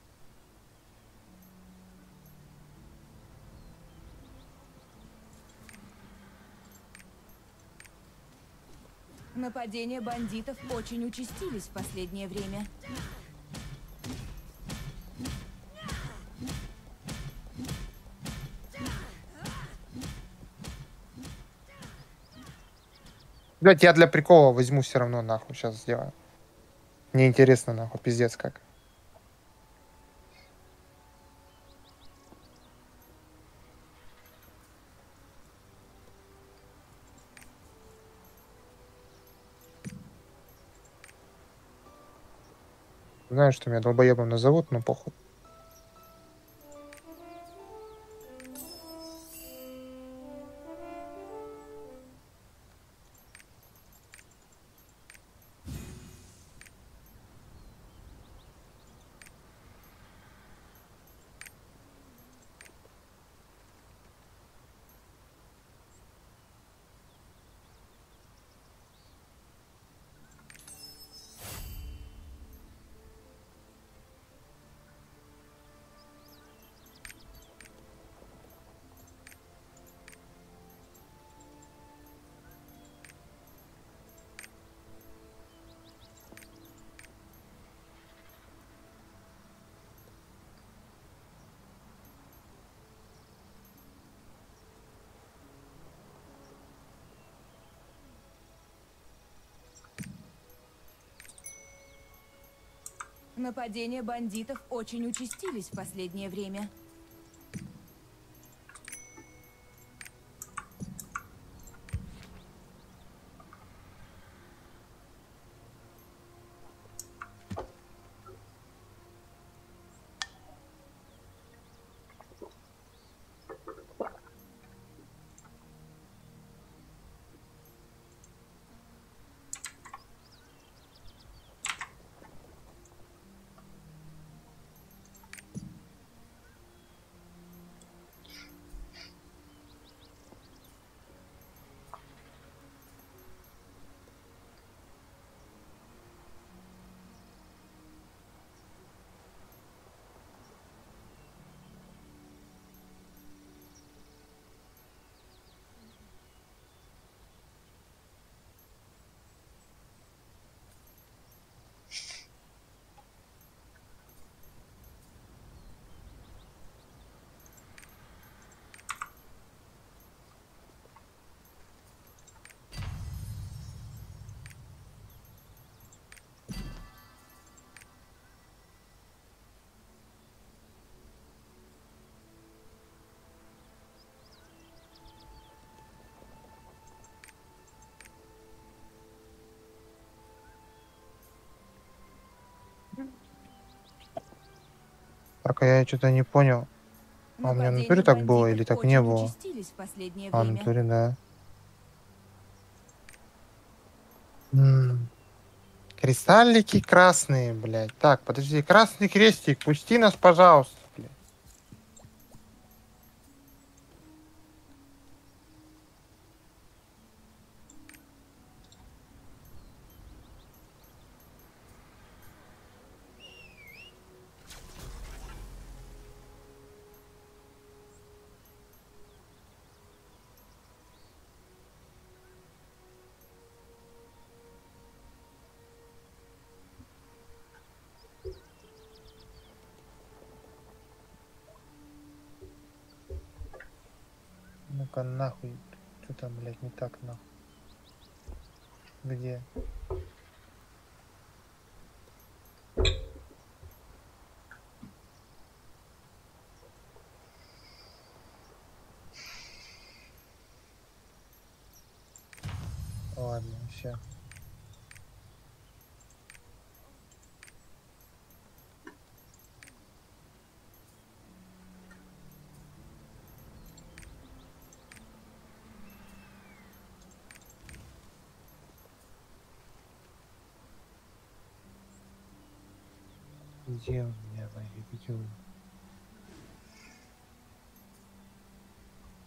Нападения бандитов очень участились в последнее время. Блядь, я для прикола возьму все равно нахуй, сейчас сделаю. Мне интересно нахуй, пиздец как. Знаю, что меня долбоебом назовут, но похуй. Нападения бандитов очень участились в последнее время. Так, а я что-то не понял. А у меня в натуре Нападения так было бандитов или так не очень было? участились в последнее А, в время. натуре, да. М, Кристаллики красные, блядь. Так, подожди, красный крестик, пусти нас, пожалуйста, блядь. Ну-ка, нахуй. Что там, блядь, не так, нахуй? Где? Ладно, все. Где у меня мои видео?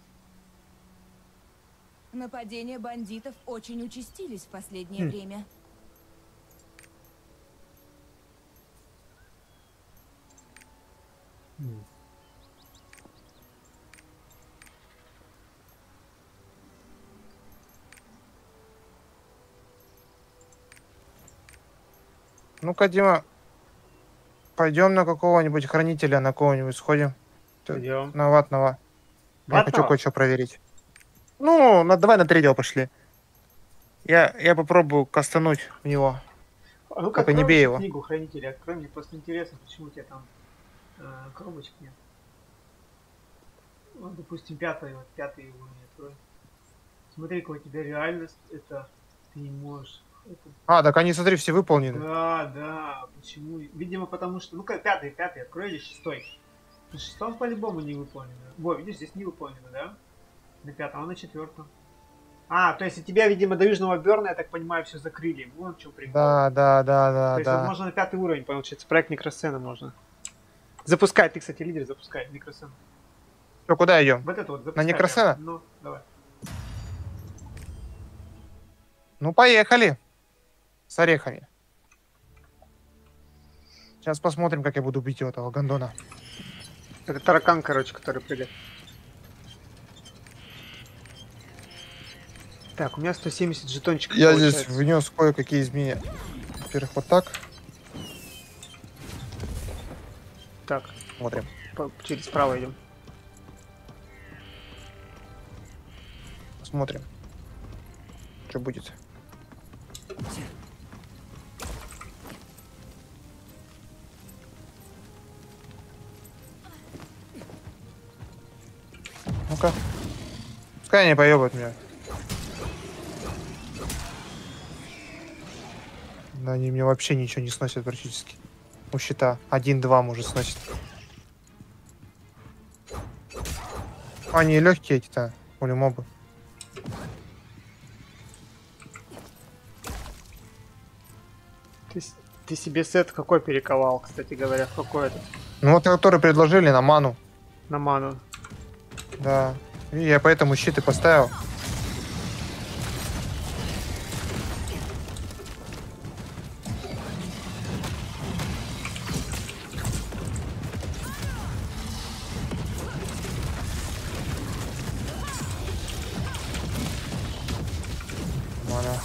Нападения бандитов очень участились в последнее Хм. время. Ну-ка, Дима, пойдем на какого-нибудь хранителя, на кого-нибудь сходим. Ты- Идем. На ватного. Я хочу Ватного? кое-что проверить. Ну, на, давай на третьего пошли. Я, я попробую кастануть в него. А ну-ка, Только не открой бей лучше его. книгу хранителя, открой, мне просто интересно, почему у тебя там э, коробочек нет. Ну, допустим, пятый, вот пятый уровень открой. Смотри, какая у тебя реальность, это ты не можешь. Это- А, так они, смотри, все выполнены. Да, да, почему? Видимо, потому что, ну-ка, пятый, пятый, открой или шестой. На шестом по-любому не выполнено. Во, видишь, здесь не выполнено, да? На пятом, а на четвертом. А, то есть у тебя, видимо, до Южного Берна, я так понимаю, все закрыли. Вон в чем прикол. Да, да, да, То да, есть вот да. можно на пятый уровень, получается, проект микросцена можно. Запускай, ты, кстати, лидер, запускай микросцену. Что, куда идем? Вот это вот запускай. Некросцена? прям. Ну, давай. Ну, поехали. С орехами. Сейчас посмотрим, как я буду бить этого гондона. Это таракан, короче, который прыгает. Так, у меня сто семьдесят жетончиков Я получается. здесь внес кое-какие изменения. Во-первых, вот так. Так, Смотрим. по- через право идем. Смотрим. Что будет. Ну-ка. Пускай они поебают меня. Да они мне вообще ничего не сносят практически. У щита. Один-два может сносит. Они легкие эти-то, мобы. Ты, с- ты себе сет какой перековал, кстати говоря, в какой этот? Ну вот, которые предложили на ману. На ману. Да. И я поэтому щиты поставил. Мана.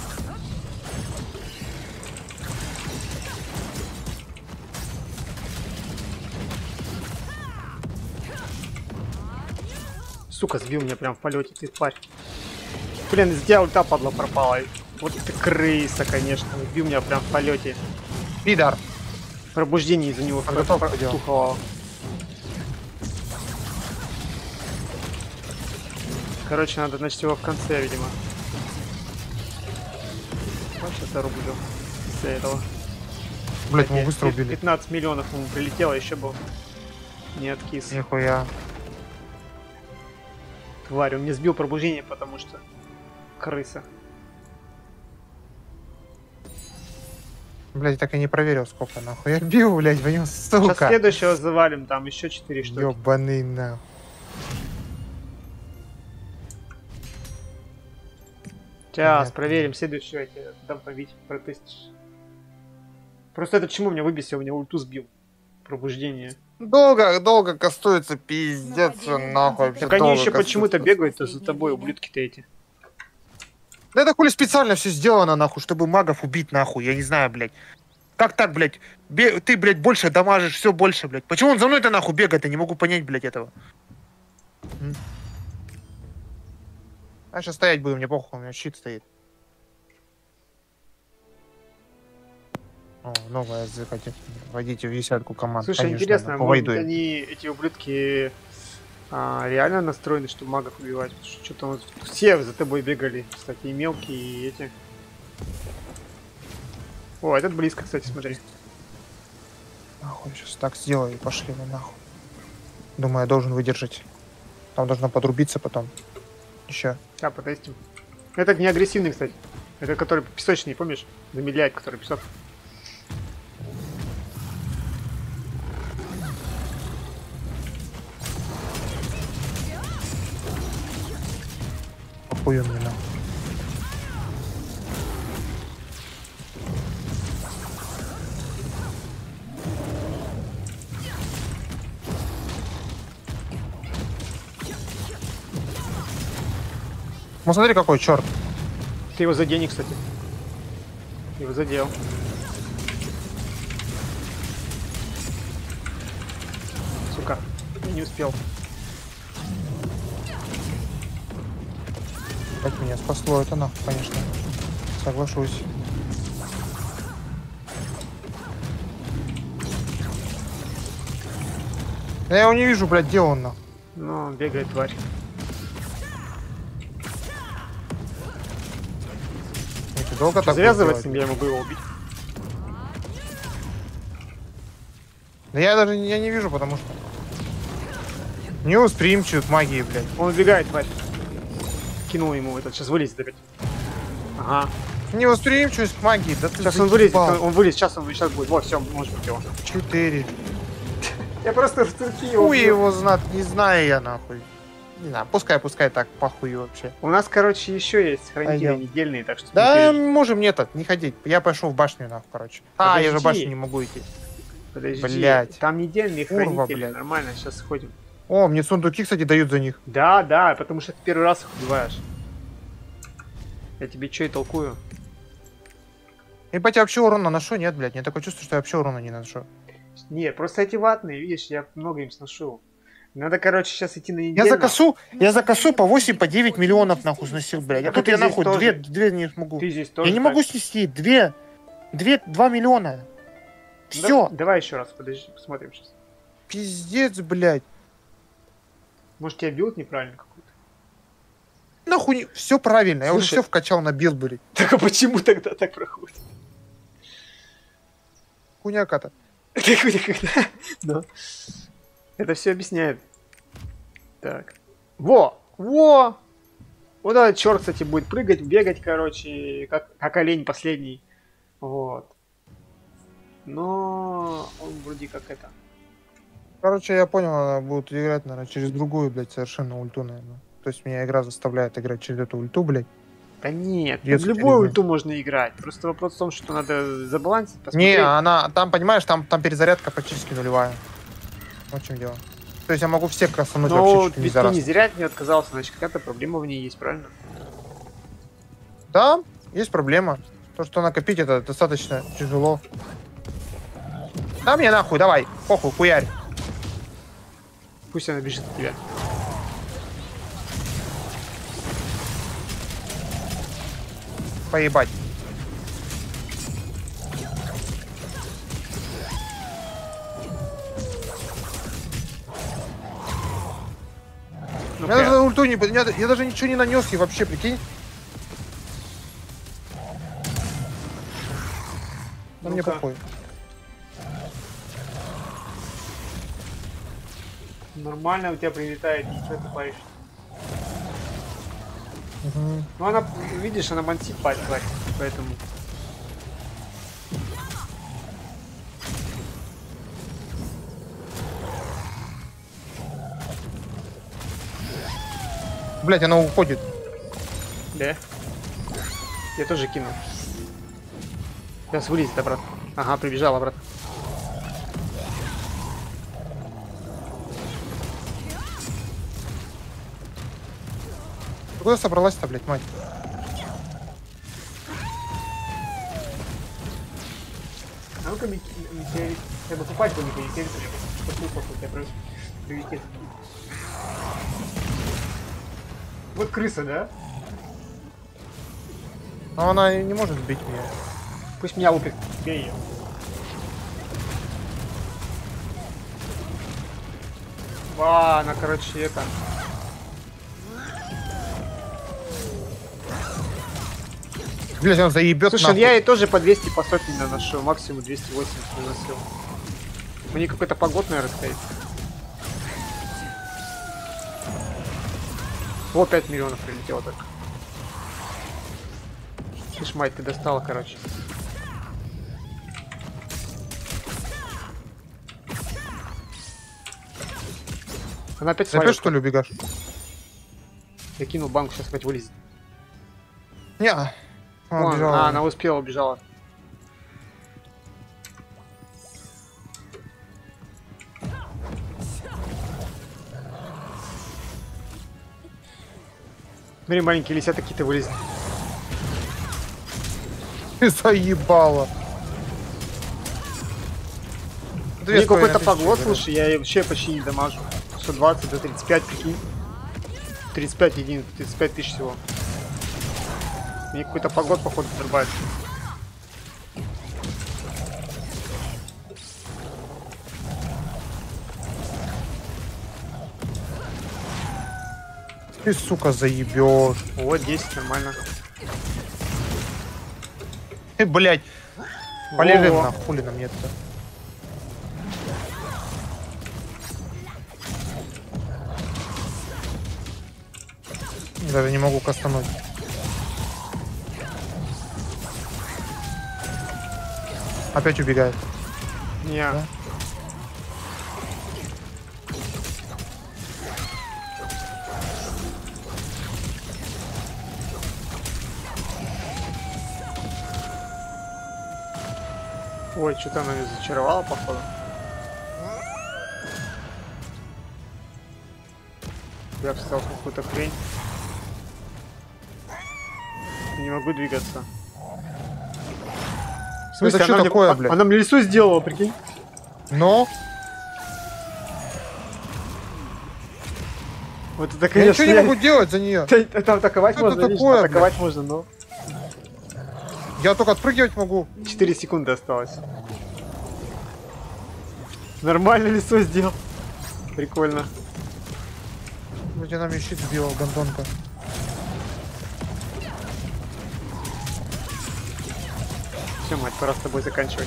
Сука, сбил меня прям в полете, ты тварь. Блин, из тебя ульта падла пропала. Вот ты крыса, конечно. Сбил меня прям в полете. Пидар. Пробуждение из-за него Подготовку про- делал. тухло. Короче, надо начать его в конце, видимо. Сейчас я рублю из-за этого. Блять, мы Кстати, быстро пи- убили. пятнадцать миллионов ему прилетело, еще бы не откис. Нихуя. Тварь, он не сбил пробуждение, потому что крыса. Блять, так и не проверил, сколько нахуй. Я бил, блять, в нем, Сейчас сука. следующего завалим, там еще четыре штуки. Ёбаный нахуй. Сейчас Понятно. проверим следующего, я тебе дам побить, протестишь. Просто это чему меня выбесил, меня ульту сбил. Пробуждение. Долго, долго кастуется, пиздец, всё нахуй. вообще Так они долго еще кастуется. почему-то бегают за тобой, ублюдки-то эти. Да это хули специально все сделано, нахуй, чтобы магов убить, нахуй, я не знаю, блядь. Как так, блядь? Бе- ты, блядь, больше дамажишь, все больше, блядь. Почему он за мной-то нахуй бегает? Я не могу понять, блядь, этого. М? А сейчас стоять буду, мне похуй, у меня щит стоит. О, новая языка. Войдите в десятку команд. Слушай, конечно, интересно, нахуй, может войду. они, эти ублюдки, а, реально настроены, чтобы магов убивать? Что-то вот все за тобой бегали, кстати, и мелкие, и эти. О, этот близко, кстати, смотри. Нахуй, сейчас так сделаю и пошли вы нахуй. Думаю, я должен выдержать. Там должно подрубиться потом. Еще. Сейчас потестим. Этот не агрессивный, кстати. Это который песочный, помнишь? Замедляет, который песок. Похую мне нахуй. Ну смотри, какой черт. Ты его задени, кстати. Его задел. Сука, я не успел. Как меня спасло это нахуй, конечно. Соглашусь. Да я его не вижу, блядь, где он нахуй. Ну, бегает тварь. Это долго так Завязывать с будет ним, я могу его убить. Да я даже я не вижу, потому что... Не восприимчив к магии, блядь. Он убегает, тварь. Кинул ему этот, сейчас вылезет опять. Ага. Не восприимчивость к магии, да ты Сейчас он вылезет, заебал. он, он вылезет, сейчас он сейчас будет. Вот, все, может быть его. Четыре. Я просто в Турции Хуй его знает, не знаю я нахуй. Не знаю, пускай, пускай так, похуй вообще. У нас, короче, еще есть хранители Пойдем. недельные, так что... не Да, переживай. можем не этот, не ходить. Я пошел в башню нахуй, короче. А, я же в Подожди. башню не могу идти. Подожди, блядь. там недельные Курва, хранители, блядь. нормально, сейчас сходим. О, мне сундуки, кстати, дают за них. Да, да, потому что ты первый раз их убиваешь. Я тебе что и толкую. Ебать, я вообще урона наношу? Нет, блядь, мне такое чувство, что я вообще урона не наношу. Не, просто эти ватные, видишь, я много им сношу. Надо, короче, сейчас идти на Я неделю. за косу, я за косу по восемь, по девять миллионов нахуй сносил, блядь. А Так тут ты я здесь нахуй тоже. две, две не смогу. Ты здесь тоже Я не так. могу снести две, две, два миллиона. Да- Все, давай еще раз, подожди, посмотрим сейчас. пиздец, блядь. Может, тебя билд неправильно какой-то? Нахуй, все правильно, я уже Слушай. все вкачал на билд, блядь. Так а почему тогда так проходит? Хуйня-то. Так никогда. Да. Это все объясняет. Так. Во! Во! Вот этот черт, кстати, будет прыгать, бегать, короче, как, как олень последний. Вот. Но он вроде как это. Короче, я понял, она будет играть, наверное, через другую, блядь, совершенно ульту, наверное. То есть меня игра заставляет играть через эту ульту, блядь. Да нет, в Детский любую режим. ульту можно играть. Просто вопрос в том, что надо забалансить, Не, посмотреть. она, там, понимаешь, там, там перезарядка практически нулевая. Вот в чем дело. То есть я могу всех красануть вообще Но чуть ли не ведь за ты раз. не зря от нее отказался, значит какая-то проблема в ней есть, правильно? Да, есть проблема. То, что накопить, это достаточно тяжело. Да мне нахуй, давай, похуй, хуярь. Пусть она бежит от тебя. Поебать. Ну, Я даже ульту не... Я, я даже ничего не нанес ей вообще, прикинь. Ну, мне Ну-ка. похуй. Нормально у тебя прилетает, ничего ты паришь. Мгм. Ну она, видишь, она мансит пать, поэтому. Блять, она уходит. Да. Я тоже кину. Сейчас вылезет обратно. Ага, прибежал обратно. Ты куда собралась-то, блять, мать? А ну-ка, метеорит. Я бы попасть бы не метеорит, что слушал, у тебя прилетит. Вот крыса, да? Но она не может сбить меня. Пусть меня лупит. Бей ее. Ва, она, короче, это... Блять, он заебет Слушай, нахуй. я ей тоже по двести, по сотни наношу, максимум двести восемьдесят наносил. У нее какой-то погод, наверное, стоит. Вот пять миллионов прилетело только. Слышь, мать, ты достала, короче. Она опять Ты опять, свалит. что ли, убегаешь? Я кинул банку, сейчас опять вылезет. Не, а, Вон, убежала. а, она успела, убежала. Смотри, маленькие лисята какие-то вылезли. Ты заебала. Две Мне с половиной какой-то тысячи, поглот, говорю. слушай, я вообще почти не дамажу. сто двадцать до тридцать пять, прикинь. тридцать пять единиц, тридцать пять тысяч всего. Мне какой-то поглот, походу, дорбает. Ты, сука, заебешь. Вот, десять, нормально. Ты, блядь. Полежим Во-во. на хули нам нет-то. Даже не могу кастануть. Опять убегает. Не. Да? Ой, что-то она меня зачаровала, походу. Я встал в какую-то хрень. Не могу двигаться. В смысле, Это что она, мне, такое, а- блядь? она мне лесу сделала, прикинь. Но Вот это, я конечно, ничего не могу делать за нее. Та- Там атаковать Что это можно, видишь, такое, атаковать можно, но Я только отпрыгивать могу. четыре секунды осталось. Нормально лесу сделал. Прикольно. Вроде нам щит сбила, гондонка. Все, мать, пора с тобой заканчивать.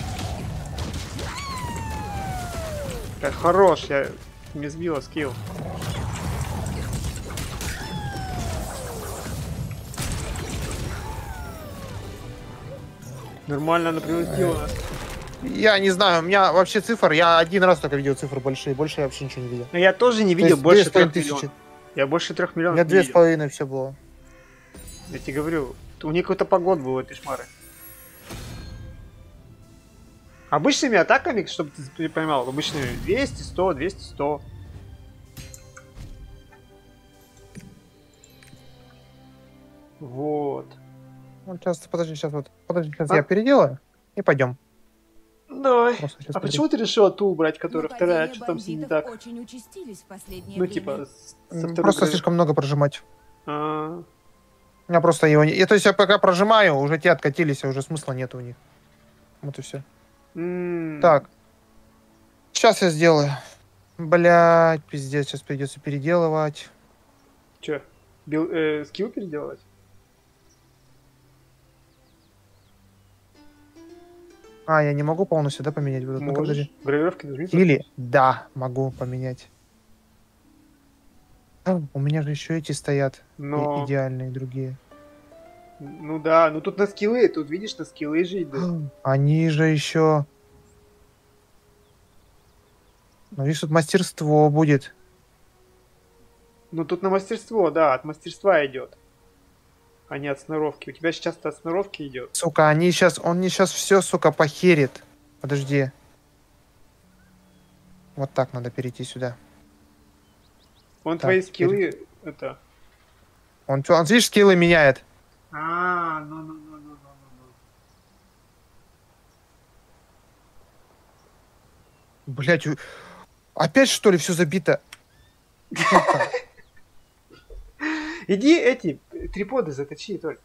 Так, хорош, я не сбила скилл. Нормально она превратила нас. Я не знаю, у меня вообще цифр, я один раз только видел цифры большие, больше я вообще ничего не видел. Но я тоже не То видел есть больше две с половиной трех тысячи. миллионов. Я больше трех У миллионов меня не две с видел. половиной все было. Я тебе говорю, у них какой-то погод был, эти шмары. Обычными атаками, чтобы ты понимал, обычными двести, сто, двести, сто. Вот. Ну, сейчас, подожди, сейчас вот, подожди, сейчас А? я переделаю и пойдем. Давай. Просто сейчас А перейдем. почему ты решила ту убрать, которая вторая? Нападения Что там с ней не бандитов так? очень участились в последнее Ну, время. типа, с- со М, второй Просто грани. слишком много прожимать. А, Я просто его не... И, то есть я пока прожимаю, уже те откатились, а уже смысла нет у них. Вот и все. м, Так. Сейчас я сделаю. Блять, пиздец, сейчас придется переделывать. Чё? Бил, э, скилл переделать? А, я не могу полностью, да, поменять? Вот, ну-ка, Можешь. подожди. Гравировки нажми. Или да, могу поменять. А, у меня же еще эти стоят. и- Но, идеальные другие. ну да, ну тут на скиллы, тут видишь, на скиллы же идут. Они же еще... Ну, видишь, тут мастерство будет. Ну тут на мастерство, да, от мастерства идет. А не от сноровки. У тебя сейчас от сноровки идет. Сука, они сейчас... Он мне сейчас все, сука, похерит. Подожди. Вот так надо перейти сюда. Он Так, твои теперь- скиллы, это... Он, он видишь, скиллы меняет. А, ну, ну, ну, ну, ну, ну. Блять, опять что ли все забито? Сука. Иди эти триподы заточи только.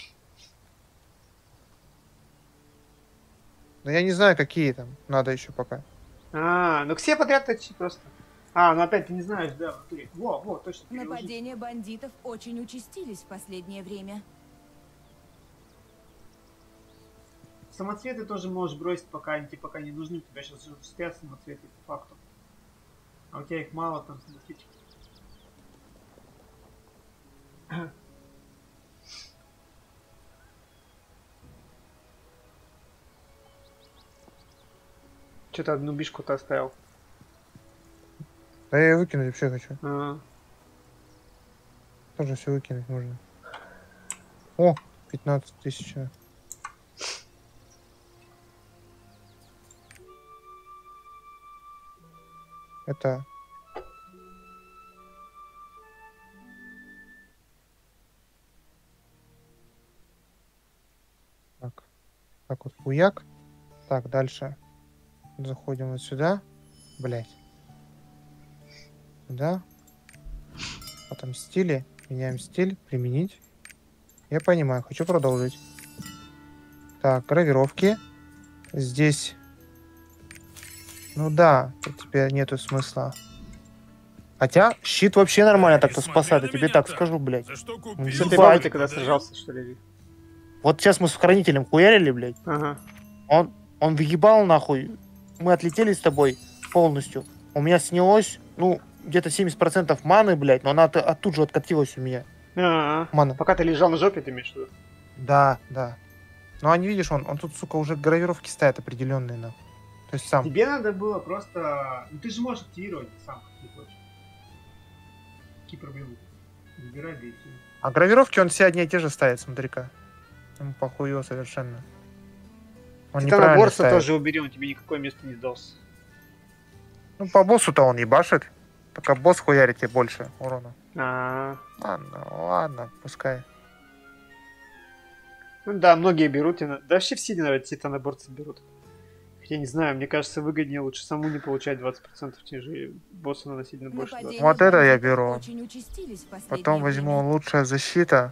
Но я не знаю, какие там. Надо еще пока. А, ну все подряд точи просто. А, ну опять ты не знаешь, да, в натуре. Во, во, точно. переложи. Нападения бандитов очень участились в последнее время. Самоцветы тоже можешь бросить, пока они тебе пока не нужны. У тебя сейчас уже стоят самоцветы по факту. А у тебя их мало там самоцветчиков. Что-то одну бишку-то оставил. Да я ее выкинуть вообще хочу. А, Тоже все выкинуть можно. О, пятнадцать тысяч. Это... Хуяк. Так, дальше. Заходим вот сюда. Блять. Сюда. Потом стили. Меняем стиль. Применить. Я понимаю. Хочу продолжить. Так, гравировки. Здесь. Ну да, тут теперь нету смысла. Хотя щит вообще нормально так-то спасает. Я тебе так скажу, блядь. За что Он Что ебать. ты помните, когда сражался, что ли? Вот сейчас мы с хранителем хуярили, блядь. Ага. Он, он въебал нахуй. Мы отлетели с тобой полностью. У меня снялось, ну, где-то семьдесят процентов маны, блядь, но она от, от- тут же откатилась у меня. А-а-а. Мана. Пока ты лежал на жопе, ты имеешь в виду? Да, да. Ну, а не видишь, он, он тут, сука, уже гравировки ставит определенные, нахуй. То есть сам. Тебе надо было просто... Ну ты же можешь активировать сам, как ты хочешь. Какие проблемы? Выбирай, да и всё. А гравировки он все одни и те же ставит, смотри-ка. Ему похуё совершенно. Он неправильно Титаноборца ставит. тоже убери, он тебе никакое место не сдался. Ну, по боссу-то он ебашит. Только босс хуярит тебе больше урона. А, Ладно, ладно, пускай. ну да, многие берут. тина- Да вообще все, наверное, титаноборцы берут. Я не знаю, мне кажется, выгоднее лучше саму не получать двадцать процентов, нежели боссу наносить на больше. Нападения Вот это я бандитов беру. очень участились в последнее Потом возьму время. лучшая защита.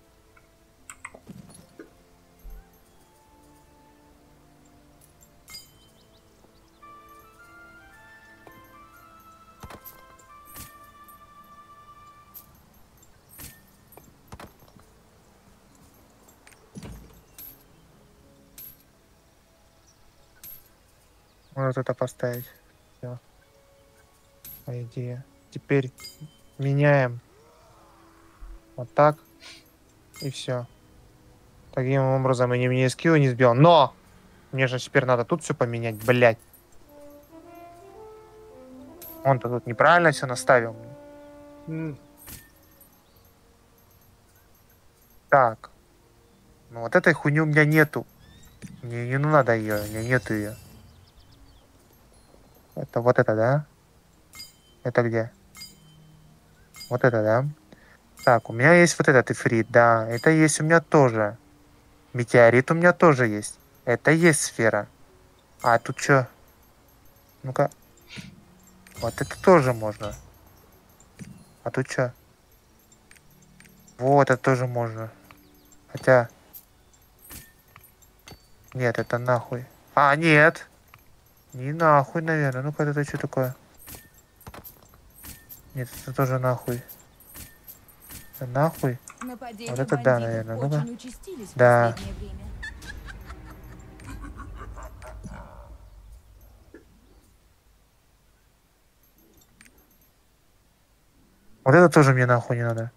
Вот это поставить. Все. По идее. Теперь меняем. Вот так. И все. Таким образом, и мне скилл не сбил. Но! Мне же теперь надо тут все поменять, блядь. Он-то тут неправильно все наставил. М, Так. Ну вот этой хуйни у меня нету. Мне не надо ее, у меня нету ее. Это вот это, да? Это где? Вот это, да? Так, у меня есть вот этот ифрит, да. Это есть у меня тоже. Метеорит у меня тоже есть. Это есть сфера. А тут что? Ну-ка. Вот это тоже можно. А тут что? Вот, это тоже можно. Хотя... Нет, это нахуй. А, нет. Не нахуй, наверное. Ну-ка, это что такое? Нет, это тоже нахуй. Это нахуй? Нападения Вот это да, бандитов наверное, ну-ка. очень участились в Да. последнее время. Вот это тоже мне нахуй не надо.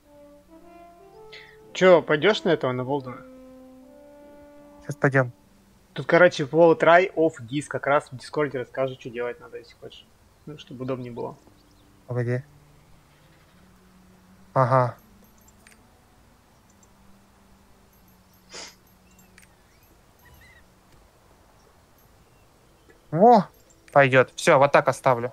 Чё, пойдешь на этого, на Волдена? Сейчас пойдем. Тут, короче, Wall Try Off Disk как раз в Дискорде расскажу, что делать надо, если хочешь. Ну, чтобы удобнее было. Погоди. Ага. О, пойдет. Все, вот так оставлю.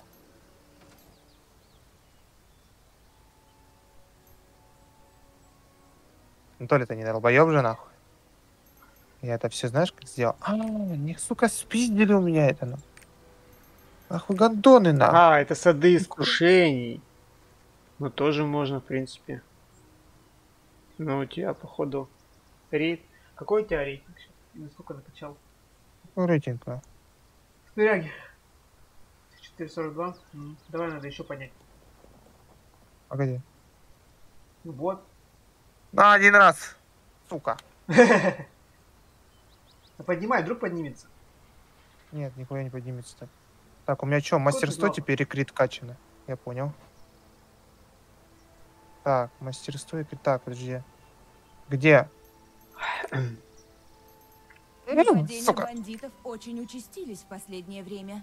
Ну, то ли ты не долбоеб же, нахуй. Я это все знаешь, как сделал? А, них, сука, спиздили у меня это, ну. Нахуй гандоны, нахуй. А, это сады искушений. Ну, тоже можно, в принципе. Ну, у тебя, походу, рейд. Какой у тебя рейтинг сейчас? И насколько накачал? Какой рейтинг, ну? Снаряги. четыре сорок два. М, Давай, надо еще поднять. Погоди. Ну вот. На один раз. Сука. А поднимай, вдруг поднимется. Нет, нихуя не поднимется так. Так, у меня что, мастерство знал? теперь рекрит качано. Я понял. Так, мастерство и крит. Так, подожди. Где? М, Нападения Сука. бандитов очень участились в последнее время.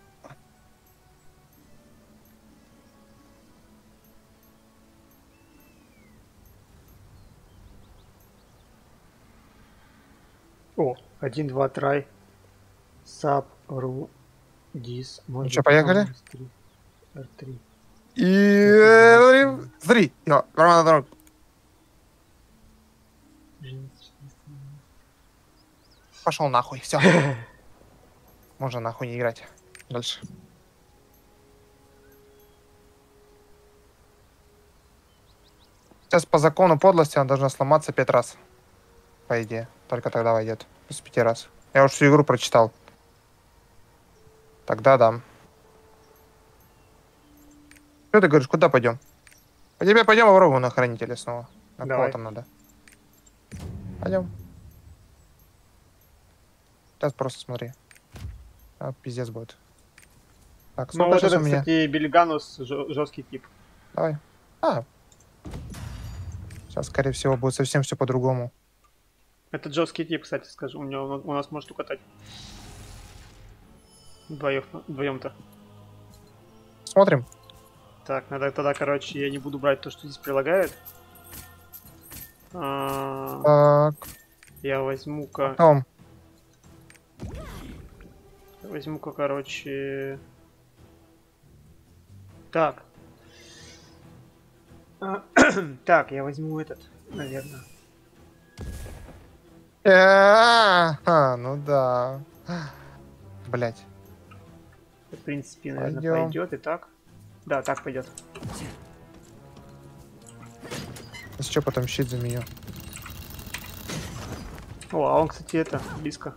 О, один, два, трай. Сап, ру, дис. Ну чё, поехали? эр три. И... э, Смотри, я, нормально, нормально. Пошел нахуй, все. Можно нахуй не играть. Дальше. Сейчас по закону подлости она должна сломаться пять раз. По идее. Только тогда войдет. С пяти раз. Я уж всю игру прочитал. Тогда да. Что ты говоришь, куда пойдем? По тебе пойдем, а врагу на хранителя снова. На кого Давай. там надо? Пойдем. Сейчас просто смотри. А, пиздец будет. Так, Ну сколько вот сейчас это, у меня? кстати, Бельганус жесткий тип. Давай. А. Сейчас, скорее всего, будет совсем все по-другому. Это жесткий тип, кстати, скажу. У него у нас может укатать. Вдвоем, вдвоем-то. Смотрим. Так, надо тогда, короче, я не буду брать то, что здесь прилагает. А, Так. я возьму-ка, Потом. возьму-ка, короче. Так. А, так, я возьму этот, наверное. Э, а, ну да. Блять. В принципе, наверное, Пойдем. пойдет и так. Да, так пойдет. Если что, потом щит заменю. О, а он, кстати, это, близко.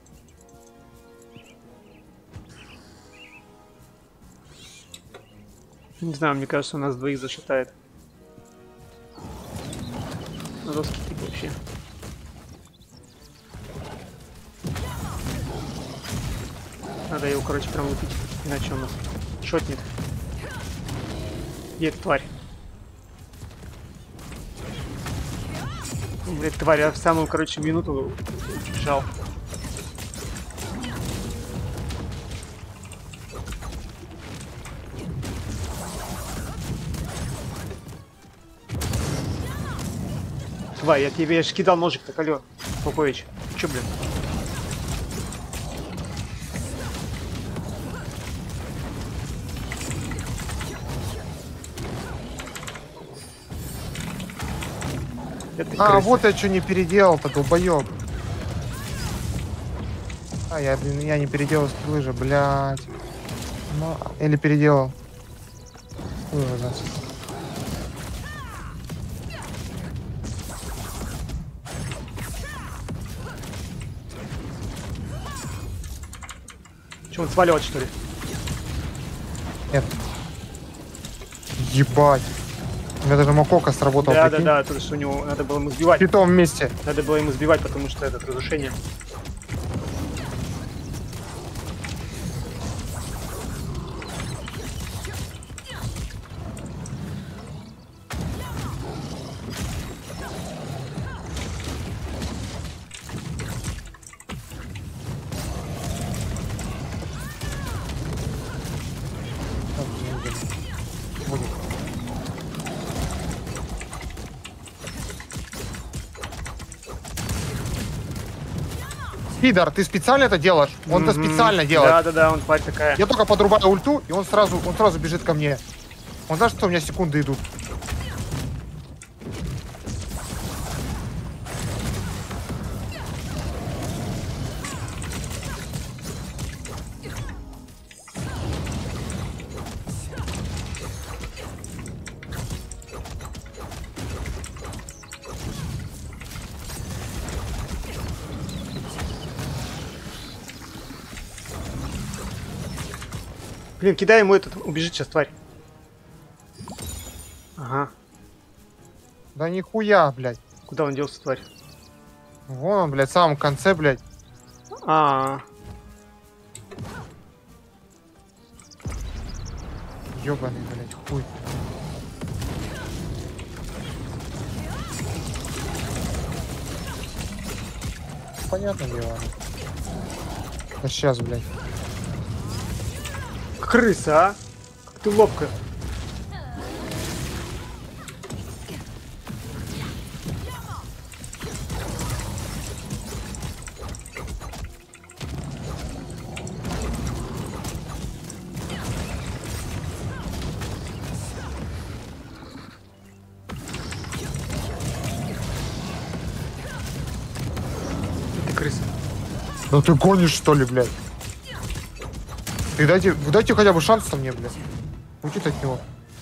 Не знаю, мне кажется, у нас двоих зашатает. Жесткий тип вообще. Надо его, короче, прям лупить, иначе он нас шотнет. Где эта тварь? Блять, тварь, я в самую, короче, минуту бежал. Тварь, я тебе ж кидал ножик, так алё, Попович. Чё, блин? Это А, крыса. вот я что не переделал-то, долбоёб. А, я, блин, я не переделал скиллы же, блядь. Ну, или переделал. Хуй его знает. Чё, он сваливать, что ли? Нет. Ебать. У меня даже Макока сработал. Да, да, прикинь. да, то, что у него надо было ему сбивать. Щитом вместе. Надо было ему сбивать, потому что это разрушение. Будет. Пидор, ты специально это делаешь? Он это Мгм. специально делает. Да, да, да, он тварь такая. Я только подрубаю ульту, и он сразу, он сразу бежит ко мне. Он знает, что у меня секунды идут. Блин, кидай ему этот, убежит сейчас тварь. Ага. Да нихуя, блядь. Куда он делся, тварь? Вон он, блядь, в самом конце, блядь. А, Ёбаный, блядь, хуй. Понятное дело. Да сейчас, блядь. крыса, а? Как ты ловко. Ты крыса. Да ты гонишь, что ли, блядь? Ты дайте, вы дайте хотя бы шанс-то мне, блядь. Уйти от него.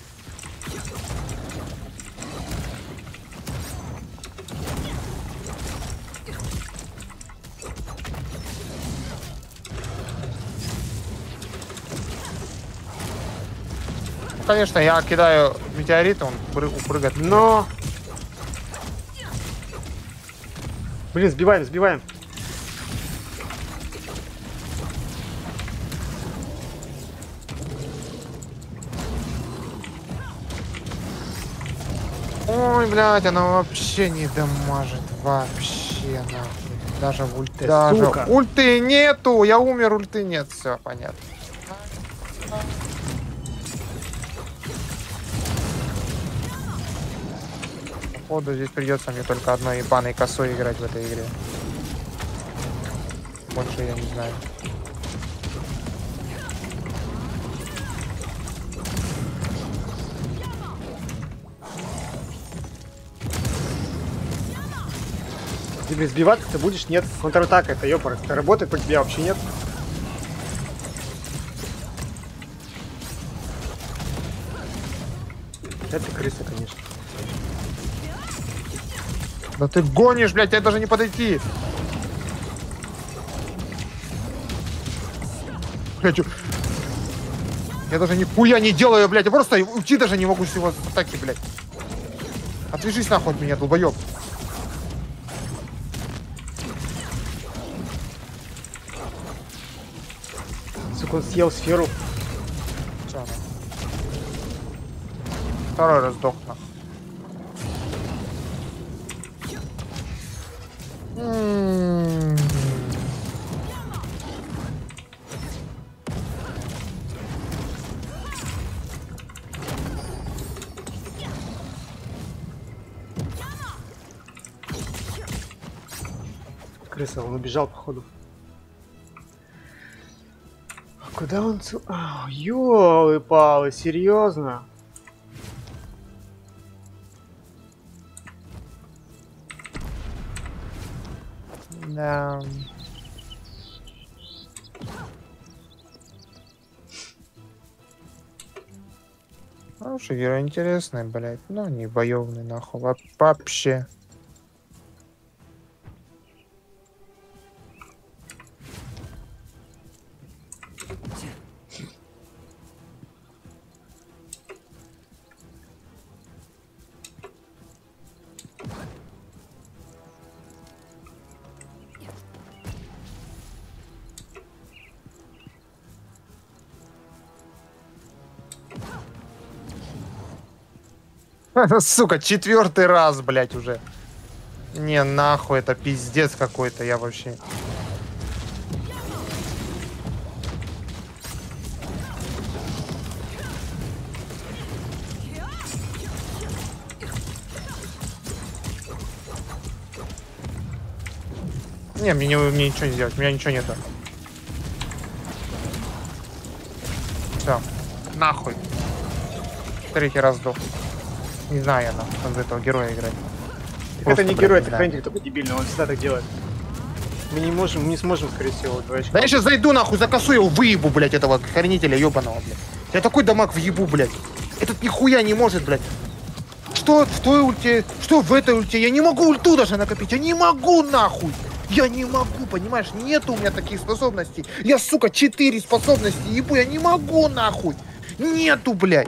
Конечно, я кидаю метеорит, он пры- упрыгает. Но... Блин, сбиваем, сбиваем. Ой, блядь, она вообще не дамажит. Вообще, нахуй. Даже в ульте. Ты Даже сука. ульты нету! Я умер, ульты нет. Все, понятно. Походу, здесь придется мне только одной ебаной косой играть в этой игре. Больше я не знаю. Ты, блин, сбиваться ты будешь? Нет. Контратака это, ёпарас. Это работает по тебе вообще нет. Это крыса, конечно. Да ты гонишь, блядь, я даже не подойти. Блядь, я даже нихуя не делаю, блядь, я просто уйти даже не могу с его атаки, блядь. Отвяжись нахуй от меня, долбоёб. Сука, он съел сферу. Всё, нахуй. Второй раз сдох, нахуй. М. Крыса, он убежал, походу. А куда он... цу- А, ёлы-палы, серьезно? Да. Хороший герой, интересный, блядь. Но не боевный, нахуй. Во- Вообще. Сука, четвертый раз, блядь, уже. Не, нахуй, это пиздец какой-то, я вообще... Не, мне, не- мне ничего не сделать, у меня ничего нету. Все, нахуй. Третий раз сдох. Не знаю я нахуй, за этого героя играть. Так Просто, это не блядь, герой, не это знаю. хранитель такой дебильный, он всегда так делает. Мы не можем, мы не сможем, скорее всего, двоечка. Да я сейчас зайду нахуй, за косу его выебу, блядь, этого хранителя ебаного, блядь. Я такой дамаг въебу, блядь. Этот нихуя не может, блядь. Что в той ульте, что в этой ульте? Я не могу ульту даже накопить, я не могу нахуй. Я не могу, понимаешь, нету у меня таких способностей. Я, сука, четыре способности ебу, я не могу нахуй. Нету, блядь.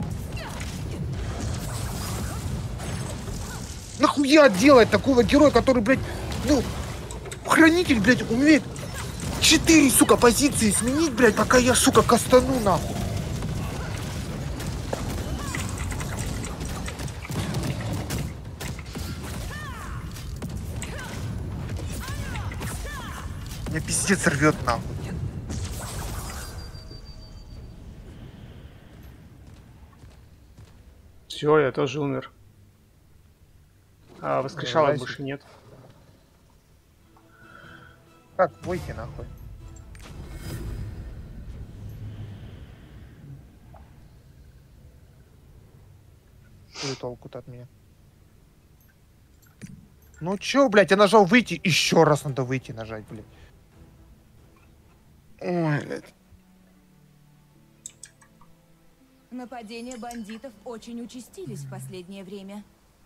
Нахуя делать такого героя, который, блядь, ну, хранитель, блядь, умеет четыре, сука, позиции сменить, блядь, пока я, сука, кастану, нахуй. Меня пиздец рвет, нахуй. Все, я тоже умер. А воскрешалок Давай больше нет. Как выйти, нахуй? Какую толку-то от меня? Ну чё, блядь, я нажал выйти, еще раз надо выйти нажать, блядь. Ой, блядь. Нападения бандитов очень участились в последнее время.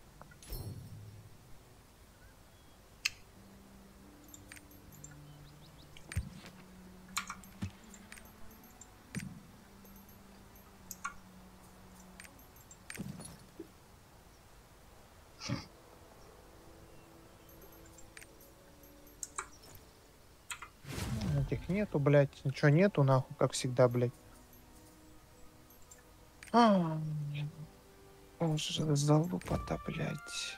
Этих нету, блядь. Ничего нету, нахуй, как всегда, блядь. А, боже, залупа-то, блядь.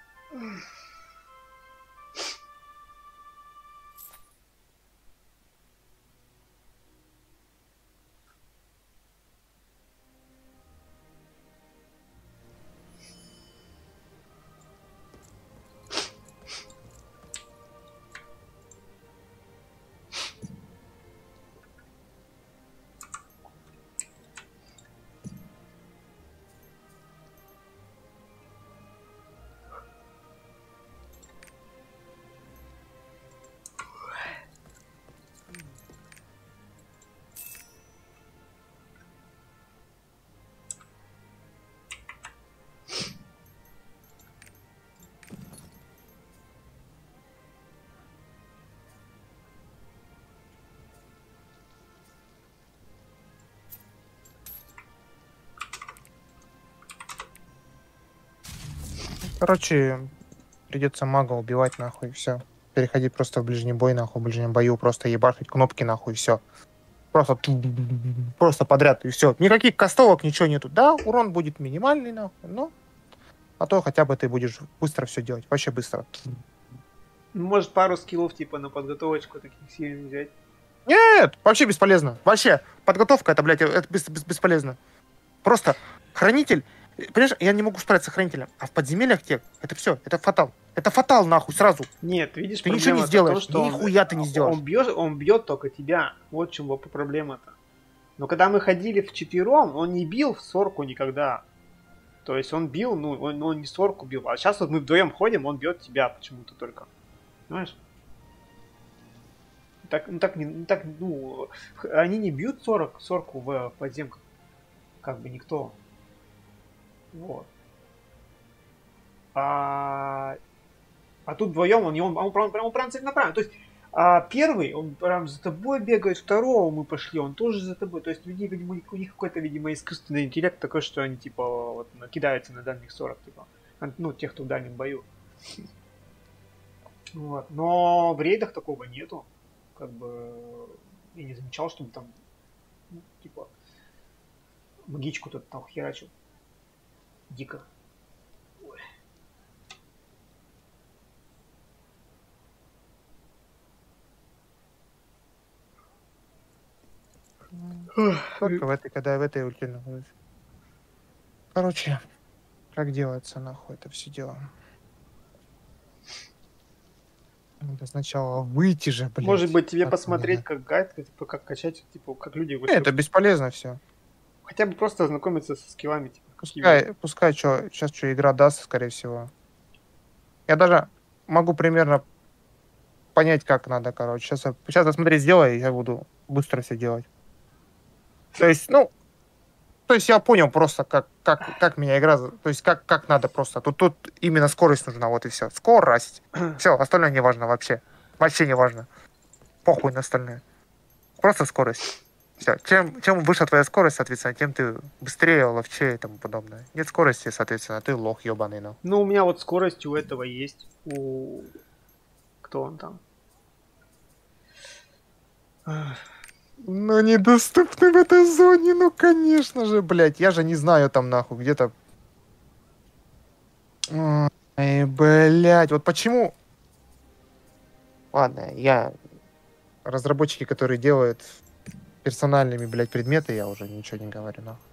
Короче, придется мага убивать, нахуй, все. Переходить просто в ближний бой, нахуй, в ближнем бою, просто ебашить кнопки, нахуй, все. Просто, просто подряд, и все. Никаких кастовок, ничего нету. Да, урон будет минимальный, нахуй, но... А то хотя бы ты будешь быстро все делать, вообще быстро. Ну, может, пару скиллов, типа, на подготовочку таких сильных взять. Нет, вообще бесполезно. Вообще, подготовка, это, блядь, это бес- бес- бесполезно. Просто хранитель... Понимаешь, я не могу справиться с хранителем. А в подземельях те, это все, это фатал. Это фатал, нахуй, сразу. Нет, видишь, Ты ничего не проблема-то в сделаешь, том, что он- нихуя ты не сделаешь. Он бьет, он бьет только тебя. Вот в чем его проблема-то. Но когда мы ходили вчетвером, он не бил в сорку никогда. То есть он бил, ну, он, он не сорку бил. А сейчас вот мы вдвоем ходим, он бьет тебя почему-то только. Понимаешь? Так, ну, так, не, ну, так, ну, они не бьют сорок, сорку в подземках. Как бы никто. Вот. А, а тут вдвоем он, он, он, прям, он прям целенаправленно. То есть а первый, он прям за тобой бегает, второго мы пошли, он тоже за тобой. То есть у них, видимо, у них какой-то, видимо, искусственный интеллект такой, что они типа вот, кидаются на дальних сорок, типа. Ну, тех, кто в дальнем бою. Вот. Но в рейдах такого нету. Как бы я не замечал, чтобы там, ну, типа, магичку тут там херачил. Дико. Только в этой, когда в этой ульте находится. Короче, как делается, нахуй, это все дело. Надо сначала выйти же, блядь. Может быть, тебе от посмотреть, меня. как гайд, типа, как качать, типа, как люди Не, вообще. это бесполезно все. Хотя бы просто ознакомиться со скиллами, типа, какими. Пускай, пускай что, сейчас что игра даст, скорее всего. Я даже могу примерно понять, как надо, короче. Сейчас, я- сейчас я смотри, сделаю, и я буду быстро все делать. То есть, ну, то есть я понял просто, как, как, как меня игра, за- то есть как, как надо просто. Тут, тут именно скорость нужна, вот и все. Скорость. Все, остальное не важно вообще. Вообще не важно. Похуй на остальное. Просто скорость. Все. Чем, чем выше твоя скорость, соответственно, тем ты быстрее, ловчее и тому подобное. Нет скорости, соответственно, ты лох ебаный, ну. Ну, у меня вот скорость у этого есть. У... Кто он там? Ну, недоступны в этой зоне, ну, конечно же, блядь. Я же не знаю там, нахуй, где-то... Ой, блядь, вот почему... Ладно, я... Разработчики, которые делают персональными, блядь, предметы, я уже ничего не говорю, нахуй.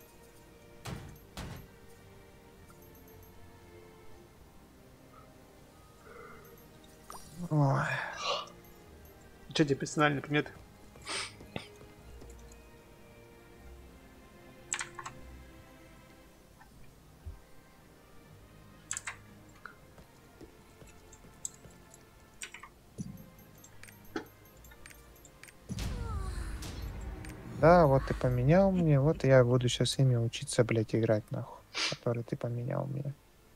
Ой. Что тебе персональный предмет? Да, вот ты поменял мне, вот я буду сейчас ими учиться, блядь, играть, нахуй. Которые ты поменял мне.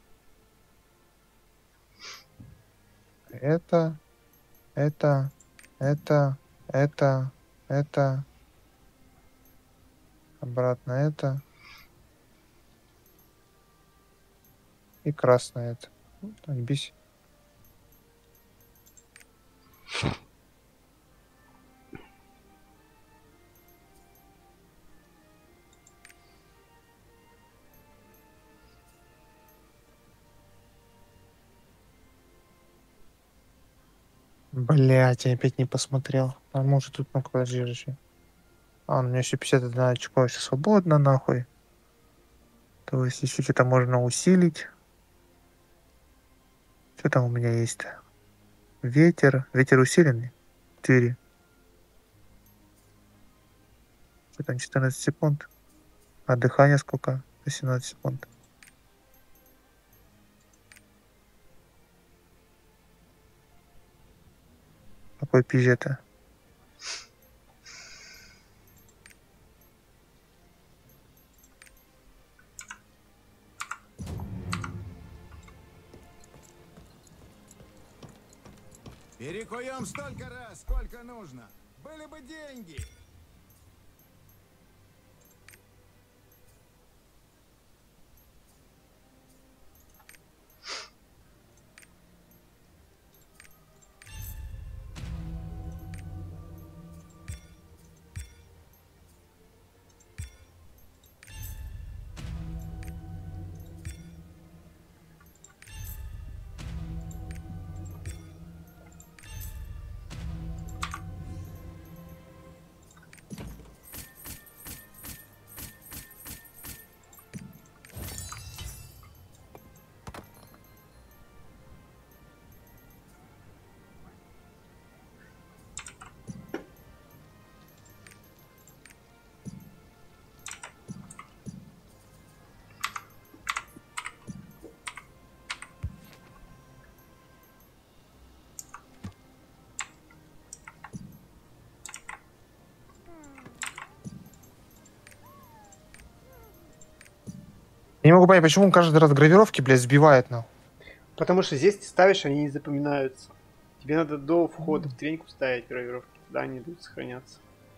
Это, это, это, это, это, обратно это и красное это. Ну, так, бись. Блять, я опять не посмотрел. А может тут, ну подожди, подожди. А, у меня еще пятьдесят одна очко еще свободно, нахуй. То есть еще что-то можно усилить. Что там у меня есть-то? Ветер. Ветер усиленный. четыре. Что там, четырнадцать секунд. А дыхание сколько? восемнадцать секунд. Какой пизже-то? Перекуем столько раз, сколько нужно. Были бы деньги. Я не могу понять, почему он каждый раз гравировки, блядь, сбивает, нахуй. Потому что здесь ты ставишь, они не запоминаются. Тебе надо до входа в треньку ставить гравировки. Тогда они будут сохраняться.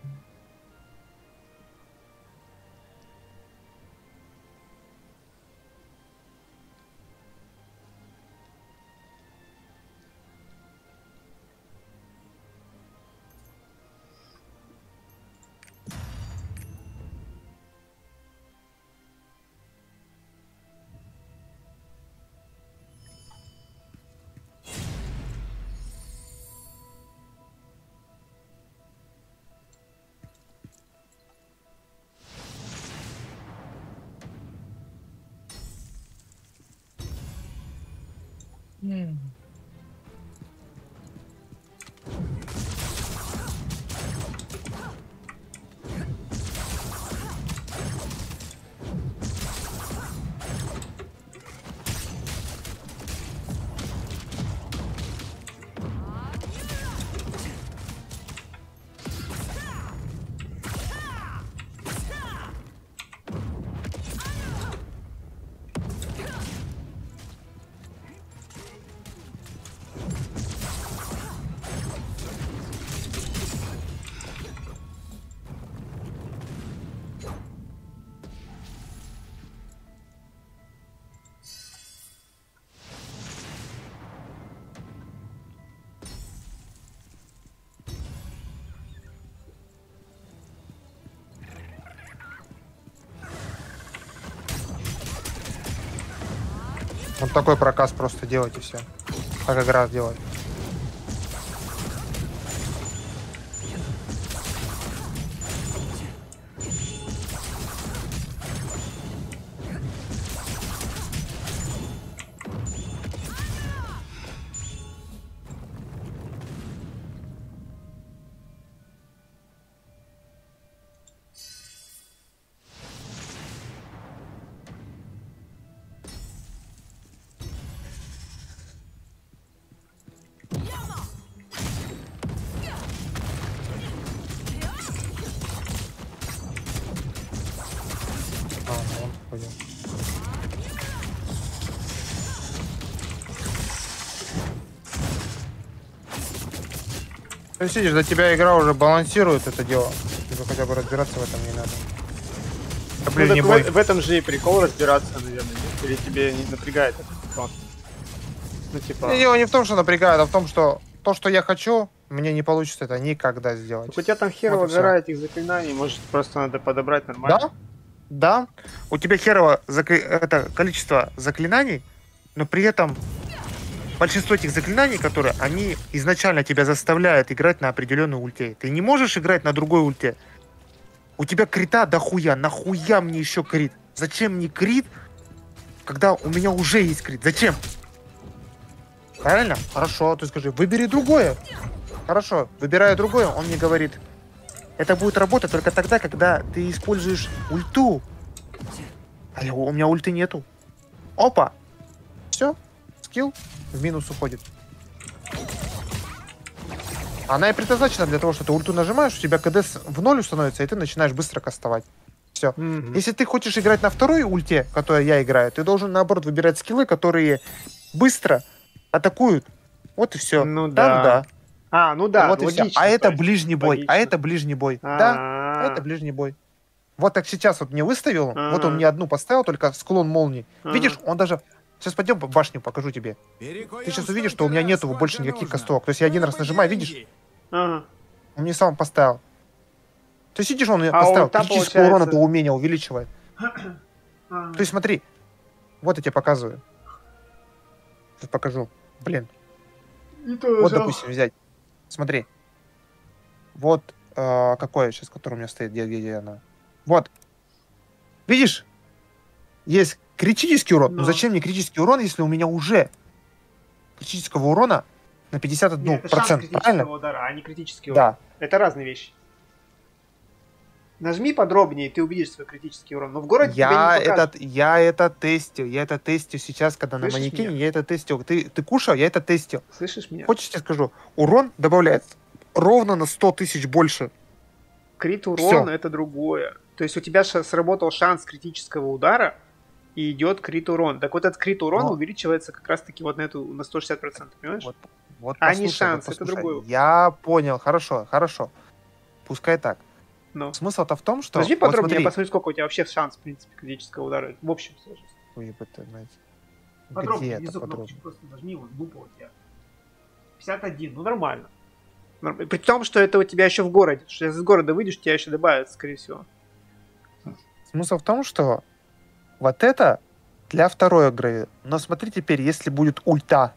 Вот такой проказ просто делать и все. Как игра делать. А, ну, он понял. Ты сидишь, за тебя игра уже балансирует это дело. Тебе хотя бы разбираться в этом не надо. Да, Ну, блин, так не в, бой. в этом же и прикол разбираться, наверное, нет? Или тебе не напрягает этот фон? Ну, типа... Не, дело не в том, что напрягает, а в том, что то, что я хочу, мне не получится это никогда сделать. Так у тебя там херово Вот и всё. гора этих заклинаний, может, просто надо подобрать нормально? Да? Да. У тебя херово закли- это количество заклинаний, но при этом большинство этих заклинаний, которые, они изначально тебя заставляют играть на определенной ульте. Ты не можешь играть на другой ульте. У тебя крита дохуя. Нахуя мне еще крит? Зачем мне крит, когда у меня уже есть крит? Зачем? Правильно? Хорошо, ты скажи, выбери другое. Хорошо, выбираю другое, он мне говорит, это будет работать только тогда, когда ты используешь ульту. А я- у меня ульты нету. Опа! Все, скилл в минус уходит. Она и предназначена для того, что ты ульту нажимаешь, у тебя КД с- в ноль становится, и ты начинаешь быстро кастовать. Все. Мгм. Если ты хочешь играть на второй ульте, которой я играю, ты должен, наоборот, выбирать скиллы, которые быстро атакуют. Вот и все. Ну Там да. да. А, ну да, Вот и всё. логично. А то это есть, ближний бой. логично. А это ближний бой. Да, а это А, ближний бой. Вот так сейчас вот мне выставил. Вот Ага. он мне одну поставил, только склон молнии. Ага. Видишь, он даже... Сейчас пойдем по башню, покажу тебе. Перекуем Ты сейчас увидишь, что у столько меня раз, нету сколько больше никаких нужно. кастовок. То есть я один Было раз бы нажимаю, деньги. видишь? ага. Он мне сам поставил. То есть видишь, он мне А поставил. ульта, Критический урон получается- это умение увеличивает. Ага. То есть смотри. Вот я тебе показываю. Сейчас покажу. Блин. И то Вот, жал. допустим, взять. Смотри. Вот э, какое сейчас, которое у меня стоит, где, где, где она. Вот. Видишь? Есть критический урон. Но Но. зачем мне критический урон, если у меня уже критического урона на пятьдесят один Нет, это шанс процент, критического правильно? удара, а не критический урон. Да. Это разные вещи. Нажми подробнее, и ты увидишь свой критический урон. Но в городе Я тебе не покажут. это, я это тестил. Я это тестил сейчас, когда на Слышишь манекене, меня? я это тестил. Ты, ты кушал, я это тестил. Слышишь меня? Хочешь, я тебе скажу? Урон добавляется ровно на сто тысяч больше. Крит урон Всё. это другое. То есть у тебя ша- сработал шанс критического удара, и идет крит урон. Так вот этот крит урон Но. увеличивается как раз таки вот на эту на сто шестьдесят процентов, понимаешь? Вот, вот А не послушай, шанс, вот это послушай. другое. Я понял, хорошо, хорошо. Пускай так. Но. Смысл-то в том, что... Нажми вот подробнее, смотри. я посмотрю, сколько у тебя вообще шанс, в принципе, критического удара. В общем, сложности. Ой, ебать, ты, знаете. Где Подробнее, это внизу подробнее? кнопочку просто нажми, вот лупа у тебя. пятьдесят один, ну нормально. Норм- При том, что это у тебя еще в городе. Что если из города выйдешь, тебя еще добавят, скорее всего. Смысл в том, что вот это для второй игры. Но смотри теперь, если будет ульта.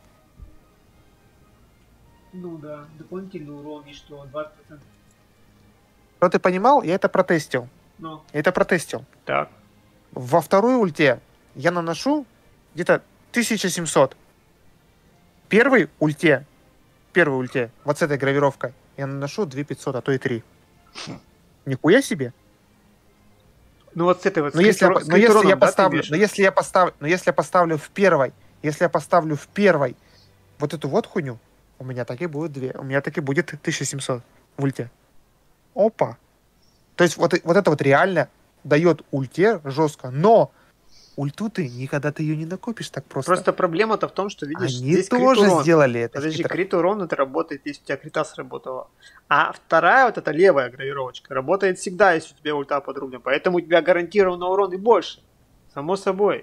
Ну да, дополнительный урон, и что, двадцать процентов. Что ты понимал, я это протестил. Ну, Я это протестил. так. Во второй ульте я наношу где-то тысяча семьсот. Первой ульте, первой ульте, вот с этой гравировкой, я наношу две тысячи пятьсот, а то и три. Нихуя себе. Ну вот с этой вот Но если, я, скрит- по- но если скрит-уроном, я да, ты поставлю, имеешь в но виду? если я поставлю, но если я поставлю в первой, если я поставлю в первой вот эту вот хуйню, у меня так и будет две, у меня так и будет тысяча семьсот в ульте. Опа. То есть вот, и- вот это вот реально дает ульте жестко, но ульту ты никогда ты ее не накопишь так просто. Просто проблема-то в том, что, видишь, Они здесь тоже крит-урон. сделали это. Подожди, хитро. крит урон это работает, если у тебя крита сработала. А вторая, вот эта левая гравировочка, работает всегда, если у тебя ульта под рублем. Поэтому у тебя гарантированно урон и больше. Само собой.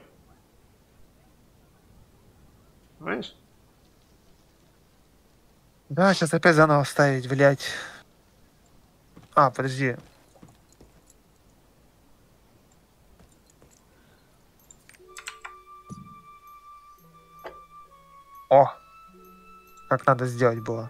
Понимаешь? Да, сейчас опять заново ставить, блядь. А, подожди. О! Как надо сделать было.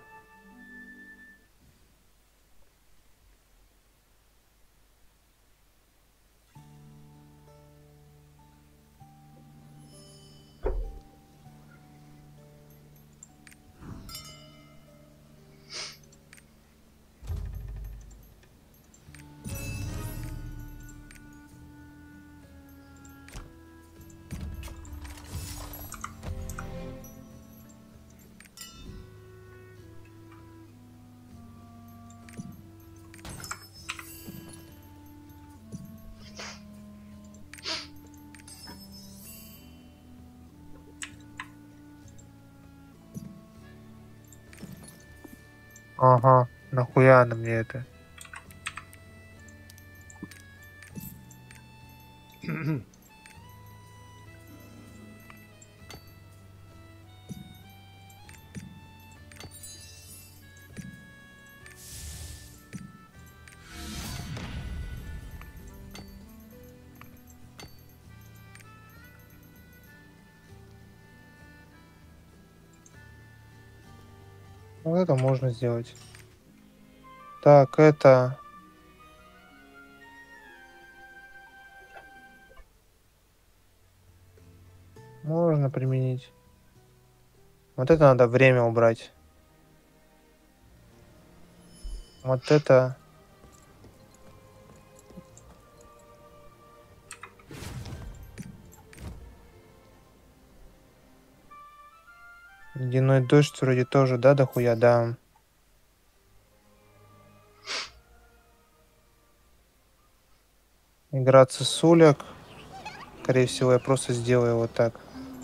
Ага, нахуя она мне это? Вот это можно сделать. Так, это... Можно применить. Вот это надо время убрать. Вот это... Ледяной дождь вроде тоже, да, дохуя, да. Играться с улек. Скорее всего, я просто сделаю вот так.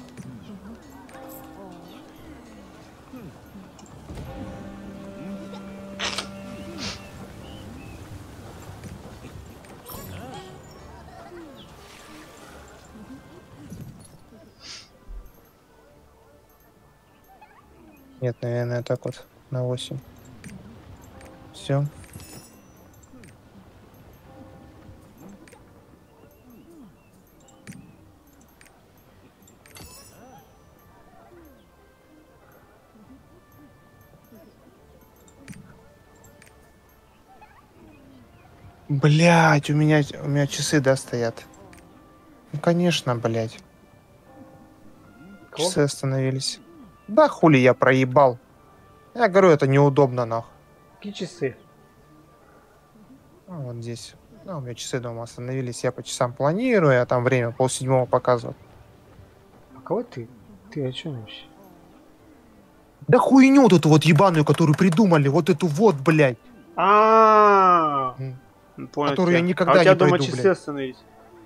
Нет, наверное, так вот на восемь. Все. Блять, у меня, у меня часы, да, стоят. Ну, конечно, блять. Кого? Часы остановились. Да хули я проебал. Я говорю, это неудобно, нахуй. Какие часы? А, вот здесь. Ну, у меня часы дома остановились. Я по часам планирую, а там время полседьмого показывает. А кого ты? Ты о чем вообще? Да хуйню вот эту вот ебаную, которую придумали. Вот эту вот, блядь. А, М. понял. Которую я тебя. никогда а у тебя не дома пройду, часы блядь. остановились.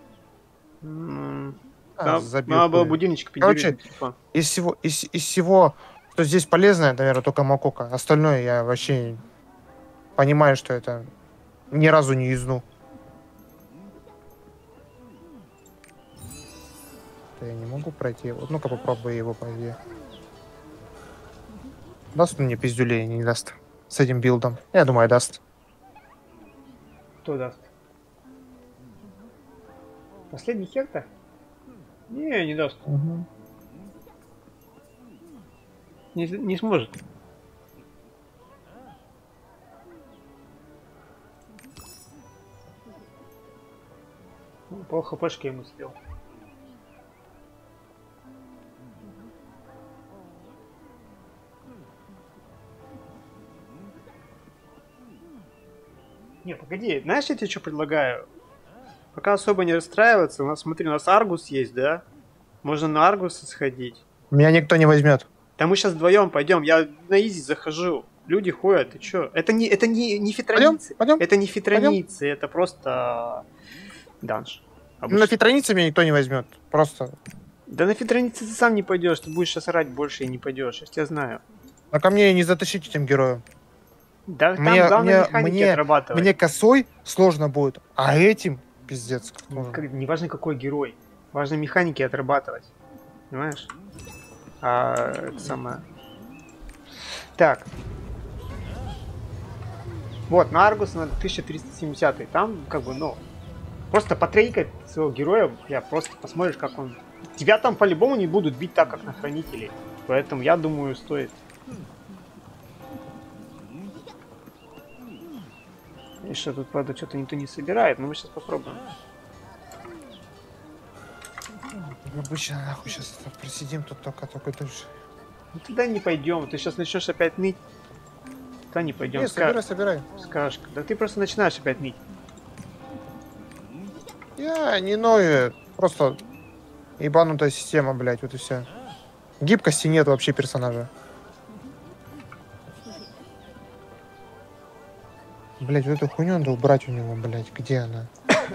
М, А, Надо забил надо было хуй. будильничек Короче, пиндюрить на телефон. Из всего, из, из всего, что здесь полезное, наверное, только Макока. Остальное я вообще понимаю, что это ни разу не юзну. Да я не могу пройти. Вот ну-ка попробую его пойти. Даст он мне пиздюлей? Не даст. С этим билдом. Я думаю, даст. Кто даст? Последний хектор? Не, не даст. Угу. Не, не сможет. Ну, Пол хпшки ему слил. Не, погоди, знаешь, я тебе что предлагаю? Пока особо не расстраиваться, у нас, смотри, у нас Аргус есть, да? Можно на Аргуса сходить. Меня никто не возьмет. Да мы сейчас вдвоем пойдем, я на изи захожу. Люди ходят, ты чё? Это не, это не, не фитроницы. Пойдем? Это не фитроницы, это просто данж. На Обычно. фитронице меня никто не возьмет. Просто. Да на фитроницы ты сам не пойдешь, ты будешь сейчас орать больше и не пойдешь, я тебя знаю. А ко мне не затащить этим героем. Да там Мне, главное мне, механики мне, отрабатывать. мне косой сложно будет, а этим пиздец. как Ну, можно. как- неважно какой герой, важно механики отрабатывать, понимаешь? А, это самое. Так. Вот, на Аргус на тысяча триста семьдесят, там как бы, ну, просто потрейкать своего героя, я просто посмотришь, как он... Тебя там по-любому не будут бить так, как на Хранителей, поэтому я думаю, стоит. И что тут, правда, что-то никто не собирает, но мы сейчас попробуем. Обычно нахуй сейчас просидим тут только, только дольше. Ну туда не пойдем, ты сейчас начнешь опять ныть. Туда не пойдем. Не, собирай, собирай. Скажешь, да ты просто начинаешь опять ныть. Я не ною, просто ебанутая система, блядь, вот и все. Гибкости нет вообще персонажа. Блядь, вот эту хуйню надо убрать у него, блядь. Где она?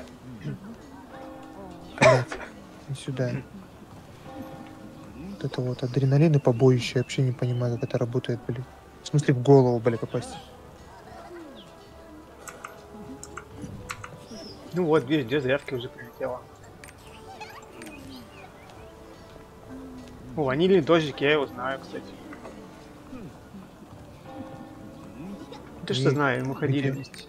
Блядь, не сюда. Вот это вот адреналин и побоище. Я вообще не понимаю, как это работает, блядь. В смысле, в голову, блядь, попасть. Ну вот, видишь, две заявки уже прилетело. О, ванильный дождик, я его знаю, кстати. Ты что И знаешь, мы ходили где? вместе.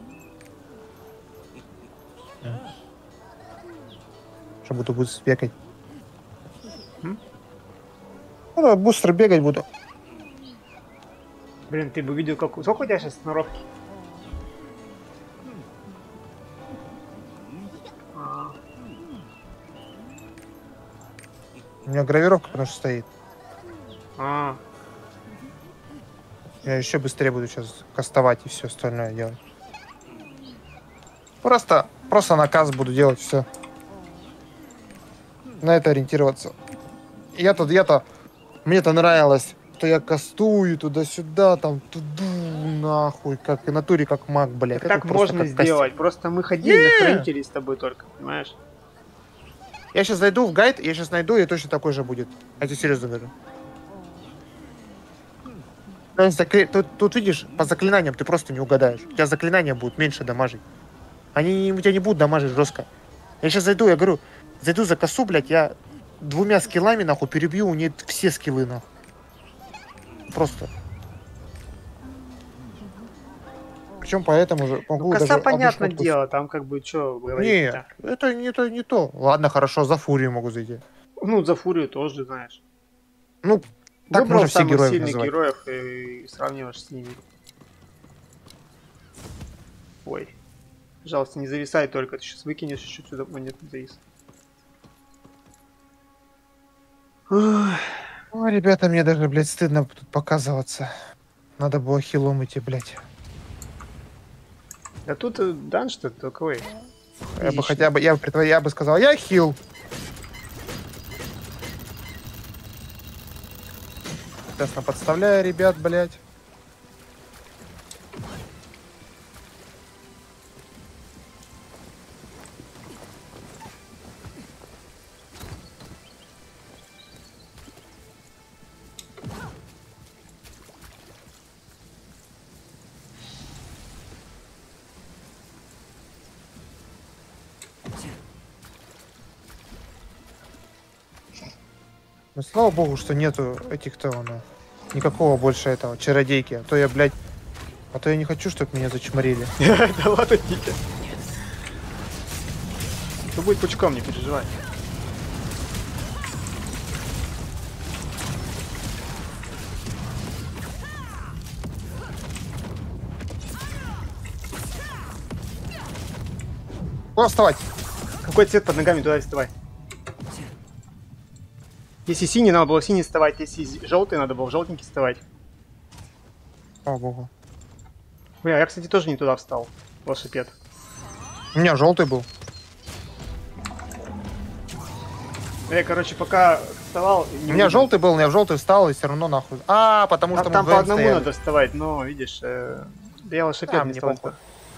Что буду быстро бегать. М? Ну, да, быстро бегать буду. Блин, ты бы видел, как... Сколько у тебя сейчас сноровки? А, У меня гравировка, потому что стоит. а, Я еще быстрее буду сейчас кастовать и все остальное делать. Просто, просто наказ буду делать, все. На это ориентироваться. Я-то, я-то, мне-то нравилось, что я кастую туда-сюда, там, туду, нахуй, как и натуре, как маг, блядь. так, Это так просто можно как кастинг. сделать. Просто мы ходили Не! на хранителей с тобой только, понимаешь? Я сейчас зайду в гайд, я сейчас найду, и точно такой же будет. Я тебе серьезно говорю. То есть закли- Тут, тут, видишь, по заклинаниям ты просто не угадаешь. У тебя заклинания будут меньше дамажить. Они не- у тебя не будут дамажить жестко. Я сейчас зайду, я говорю, зайду за косу, блядь, я двумя скиллами, нахуй, перебью у нее все скиллы, нахуй. Просто. Причем поэтому же могу Ну, коса, даже одну понятное шмотку с- дело, там как бы что Не, говорить-то. это не то, не то. Ладно, хорошо, за фурию могу зайти. Ну, за фурию тоже, знаешь. Ну, так Выбрал можно все самых героев сильных называть. героев и сравниваешь с ними. Ой. Пожалуйста, не зависай только, ты сейчас выкинешь еще сюда монетный завис. Ой. Ой, ребята, мне даже, блядь, стыдно тут показываться. Надо было хилом идти, блядь. Да тут э, данж-то такой. Я бы Личный. хотя бы, я, бы притво- я бы сказал, я хил. Честно, подставляю ребят, блядь. Ну, слава богу, что нету этих-то, ну, никакого больше этого, чародейки. А то я, блядь, а то я не хочу, чтобы меня зачморили. Да ладно, Никита. Все будет пучком, не переживай. Куда вставать? Какой цвет под ногами, туда и вставай. Если синий, надо было синий вставать. Если желтый, надо было в желтенький вставать. Слава богу. Бля, я, кстати, тоже не туда встал. Велосипед. У меня желтый был. Я, короче, пока вставал... У меня желтый был, но я в желтый встал и все равно нахуй. А, потому что Там, мы там по вдвоем одному стояли. надо вставать, но, видишь, э, да я велосипед А, не мне стал. похуй.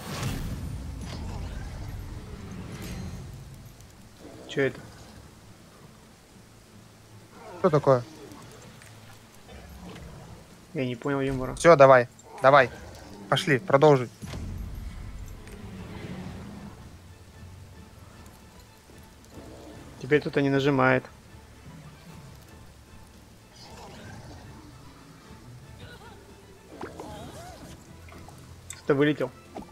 Че это? Что такое? Я не понял юмора. Все, давай, давай. Пошли, продолжить. Теперь кто-то не нажимает. Кто-то вылетел.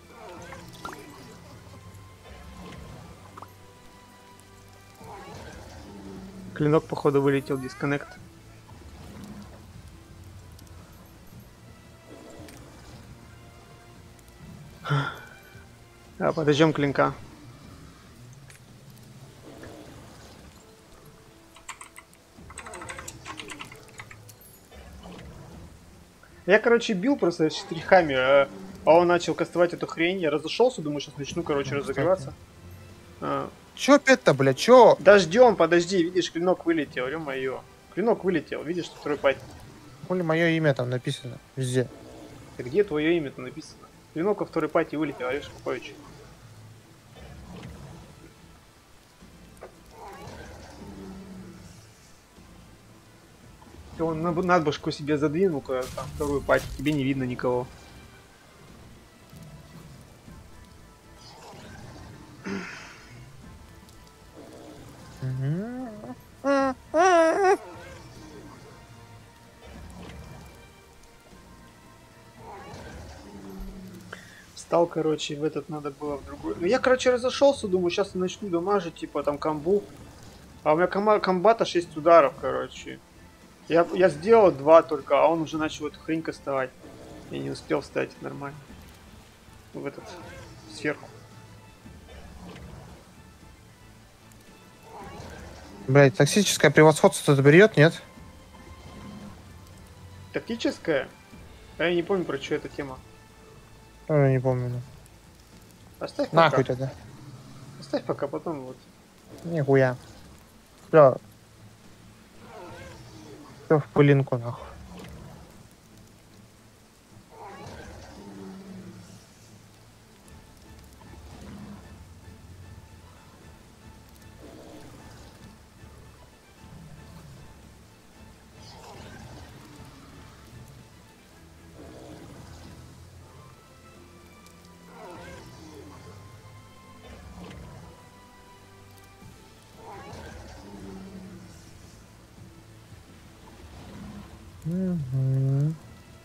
Клинок, походу, вылетел, дисконнект. А, подождем клинка. Я, короче, бил просто штрихами, а а он начал кастовать эту хрень. Я разошелся, думаю, сейчас начну, короче, Ну, разогреваться. А, Че опять-то, блядь, че? Дождем, подожди, видишь, клинок вылетел, ё-моё. Клинок вылетел, видишь, что второй пать. Хули мое имя там написано везде. Ты где твое имя-то написано? Клинок во второй пати вылетел, Олег Шухович. Ты он на, на башку себе задвинул, когда там вторую пати, тебе не видно никого. Встал, короче, в этот надо было в другой. Ну я, короче, разошелся, думаю, сейчас начну дамажить, типа там комбу. А у меня кома- комбата шесть ударов, короче. Я, я сделал два только, а он уже начал эту хрень кастовать. Я не успел встать нормально. В этот, сверху. Блять, токсическое превосходство это берет, нет? Тактическая? А я не помню, про что эта тема. Я не помню. ну. Оставь пока. Нахуй тогда. Оставь пока, потом вот. Нихуя. Всё. Всё в пылинку нахуй. Мгм.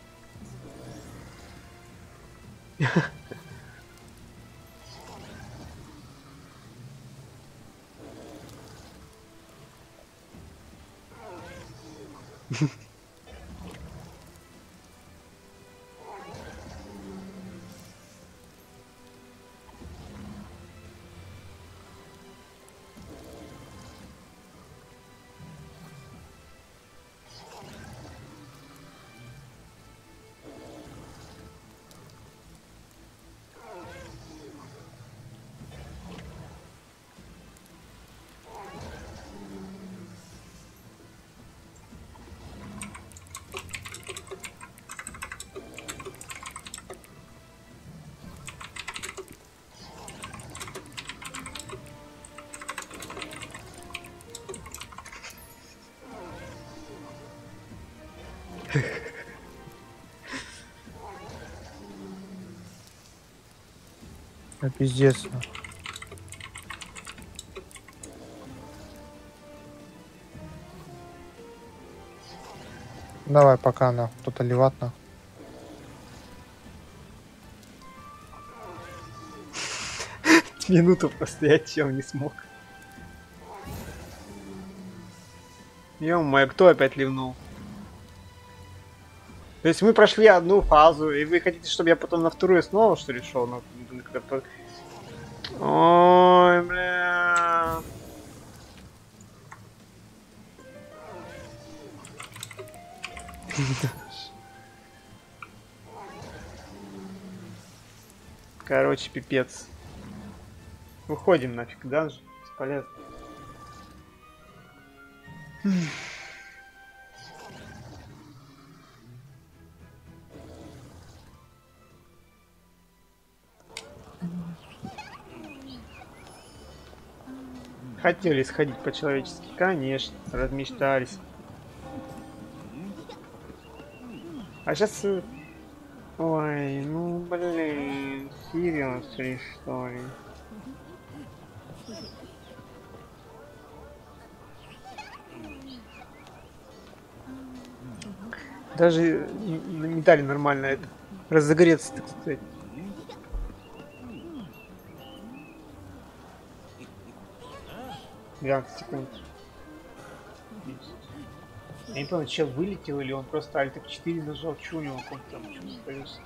А пиздец. нахуй. Давай пока на кто-то ливат на. Минуту постоять, чем не смог. Ё-моё, кто опять ливнул? То есть мы прошли одну фазу, и вы хотите, чтобы я потом на вторую снова, что ли, шел? На... Ой, бля. Короче, пипец. Выходим нафиг, данж. Бесполезно. Хотели сходить по-человечески, конечно, размечтались. А сейчас... Ой, ну блин, seriously, что ли? Даже не дали нормально это разогреться, так сказать. двенадцать секунд. Я не помню, чел вылетел или он просто альт эф четыре нажал, что у него там чувствуется.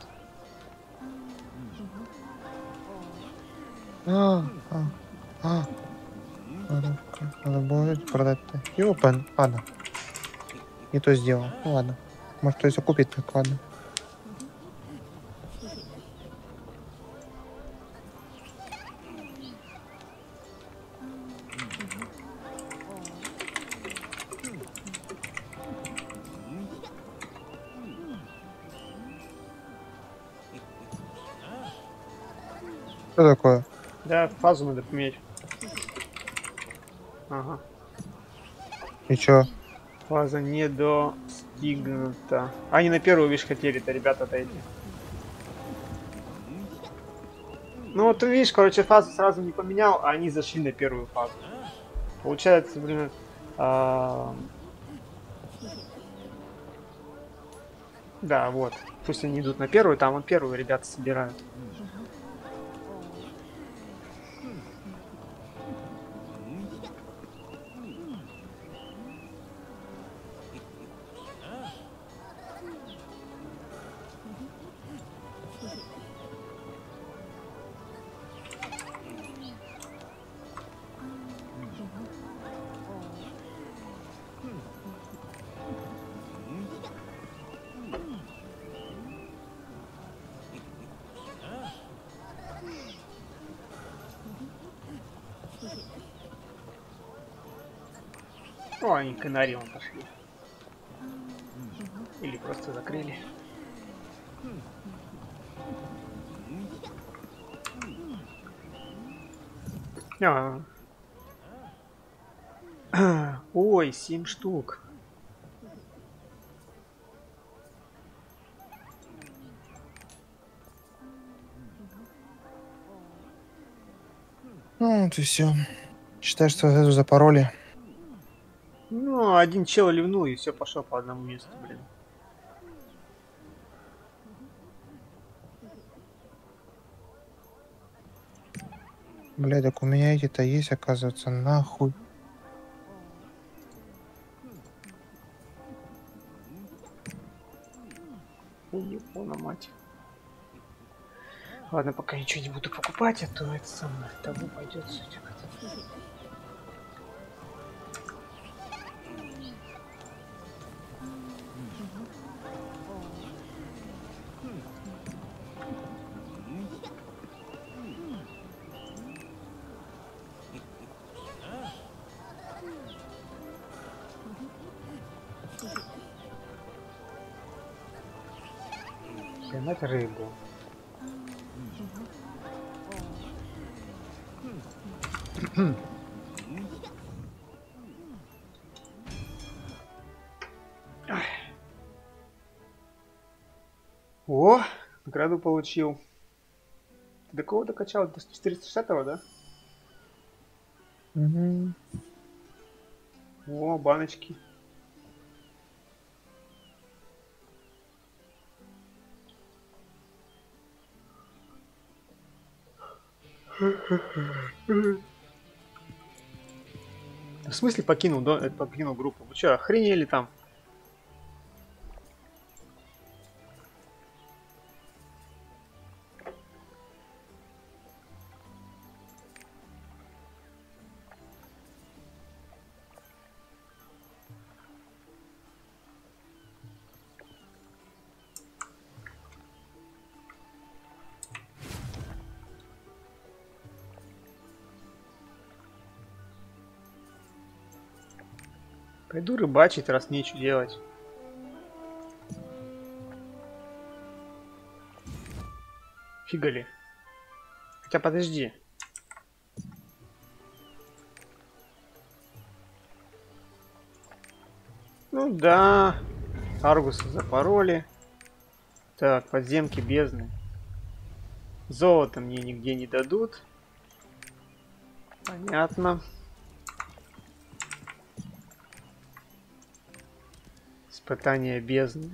А, а, а. Надо, надо было продать-то. Ёпан, ладно. Не то сделал. Ну ладно. Может, то есть купить, так ладно. Что такое? Да, фазу надо поменять. Ага. И чё? Фаза не достигнута. Они на первую, видишь, хотели-то, ребята-то эти. Ну вот, видишь, короче, фазу сразу не поменял, а они зашли на первую фазу. Получается, блин, а, да, вот. Пусть они идут на первую, там он первую ребята собирают. О, они к Инарион пошли. Или просто закрыли. А. Ой, семь штук. Ну, вот и все. Считай, что эту запороли. Ну, один чел ливнул и все пошло по одному месту, блин. Блядь, так у меня эти-то есть, оказывается, нахуй. Ебана мать. Ладно, пока ничего не буду покупать, а то это самое того пойдет все текать. Поймать рыбу. О, награду получил. Ты до кого докачал? До четыреста шестидесятого, да? Угу. О, баночки. В смысле покинул, да? Покинул группу? Вы что, охренели там? Пойду рыбачить, раз нечего делать. Фига ли. Хотя подожди. Ну да. Аргусы запороли. Так, подземки бездны. Золото мне нигде не дадут. Понятно. Испытание бездны.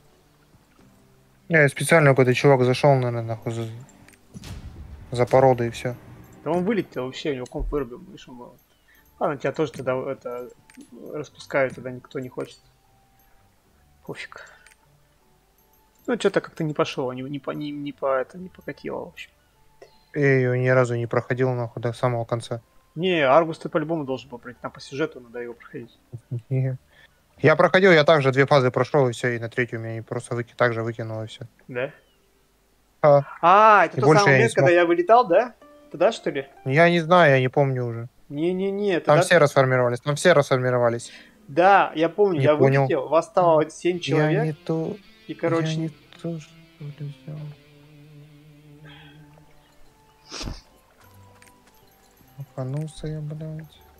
Я специально какой-то чувак зашел, наверное, нахуй за, за породу и все. Да он вылетел вообще, у него комп вырубил, видишь, он был. Ладно, тебя тоже тогда это распускают, тогда никто не хочет. Пофиг. Ну, что-то как-то не пошло, не, не, по, не, не по это, не покатило, в общем. Я ее ни разу не проходил, нахуй, до самого конца. Не, Аргус ты по-любому должен был пройти, там по сюжету надо его проходить. Я проходил, я также две фазы прошел, и все, и на третью меня просто выки, так же выкинул, и все. Да? А, А, это И тот больше самый я не момент, когда смог. я вылетал, да? Туда, что ли? я не знаю, я не помню уже. Не-не-не, Там тогда... все расформировались, там все расформировались. Да, я помню, Не я понял. вылетел, вас стало семь Я человек, не то... и, короче... Я не то, что ли, взял. Опанулся я, блядь.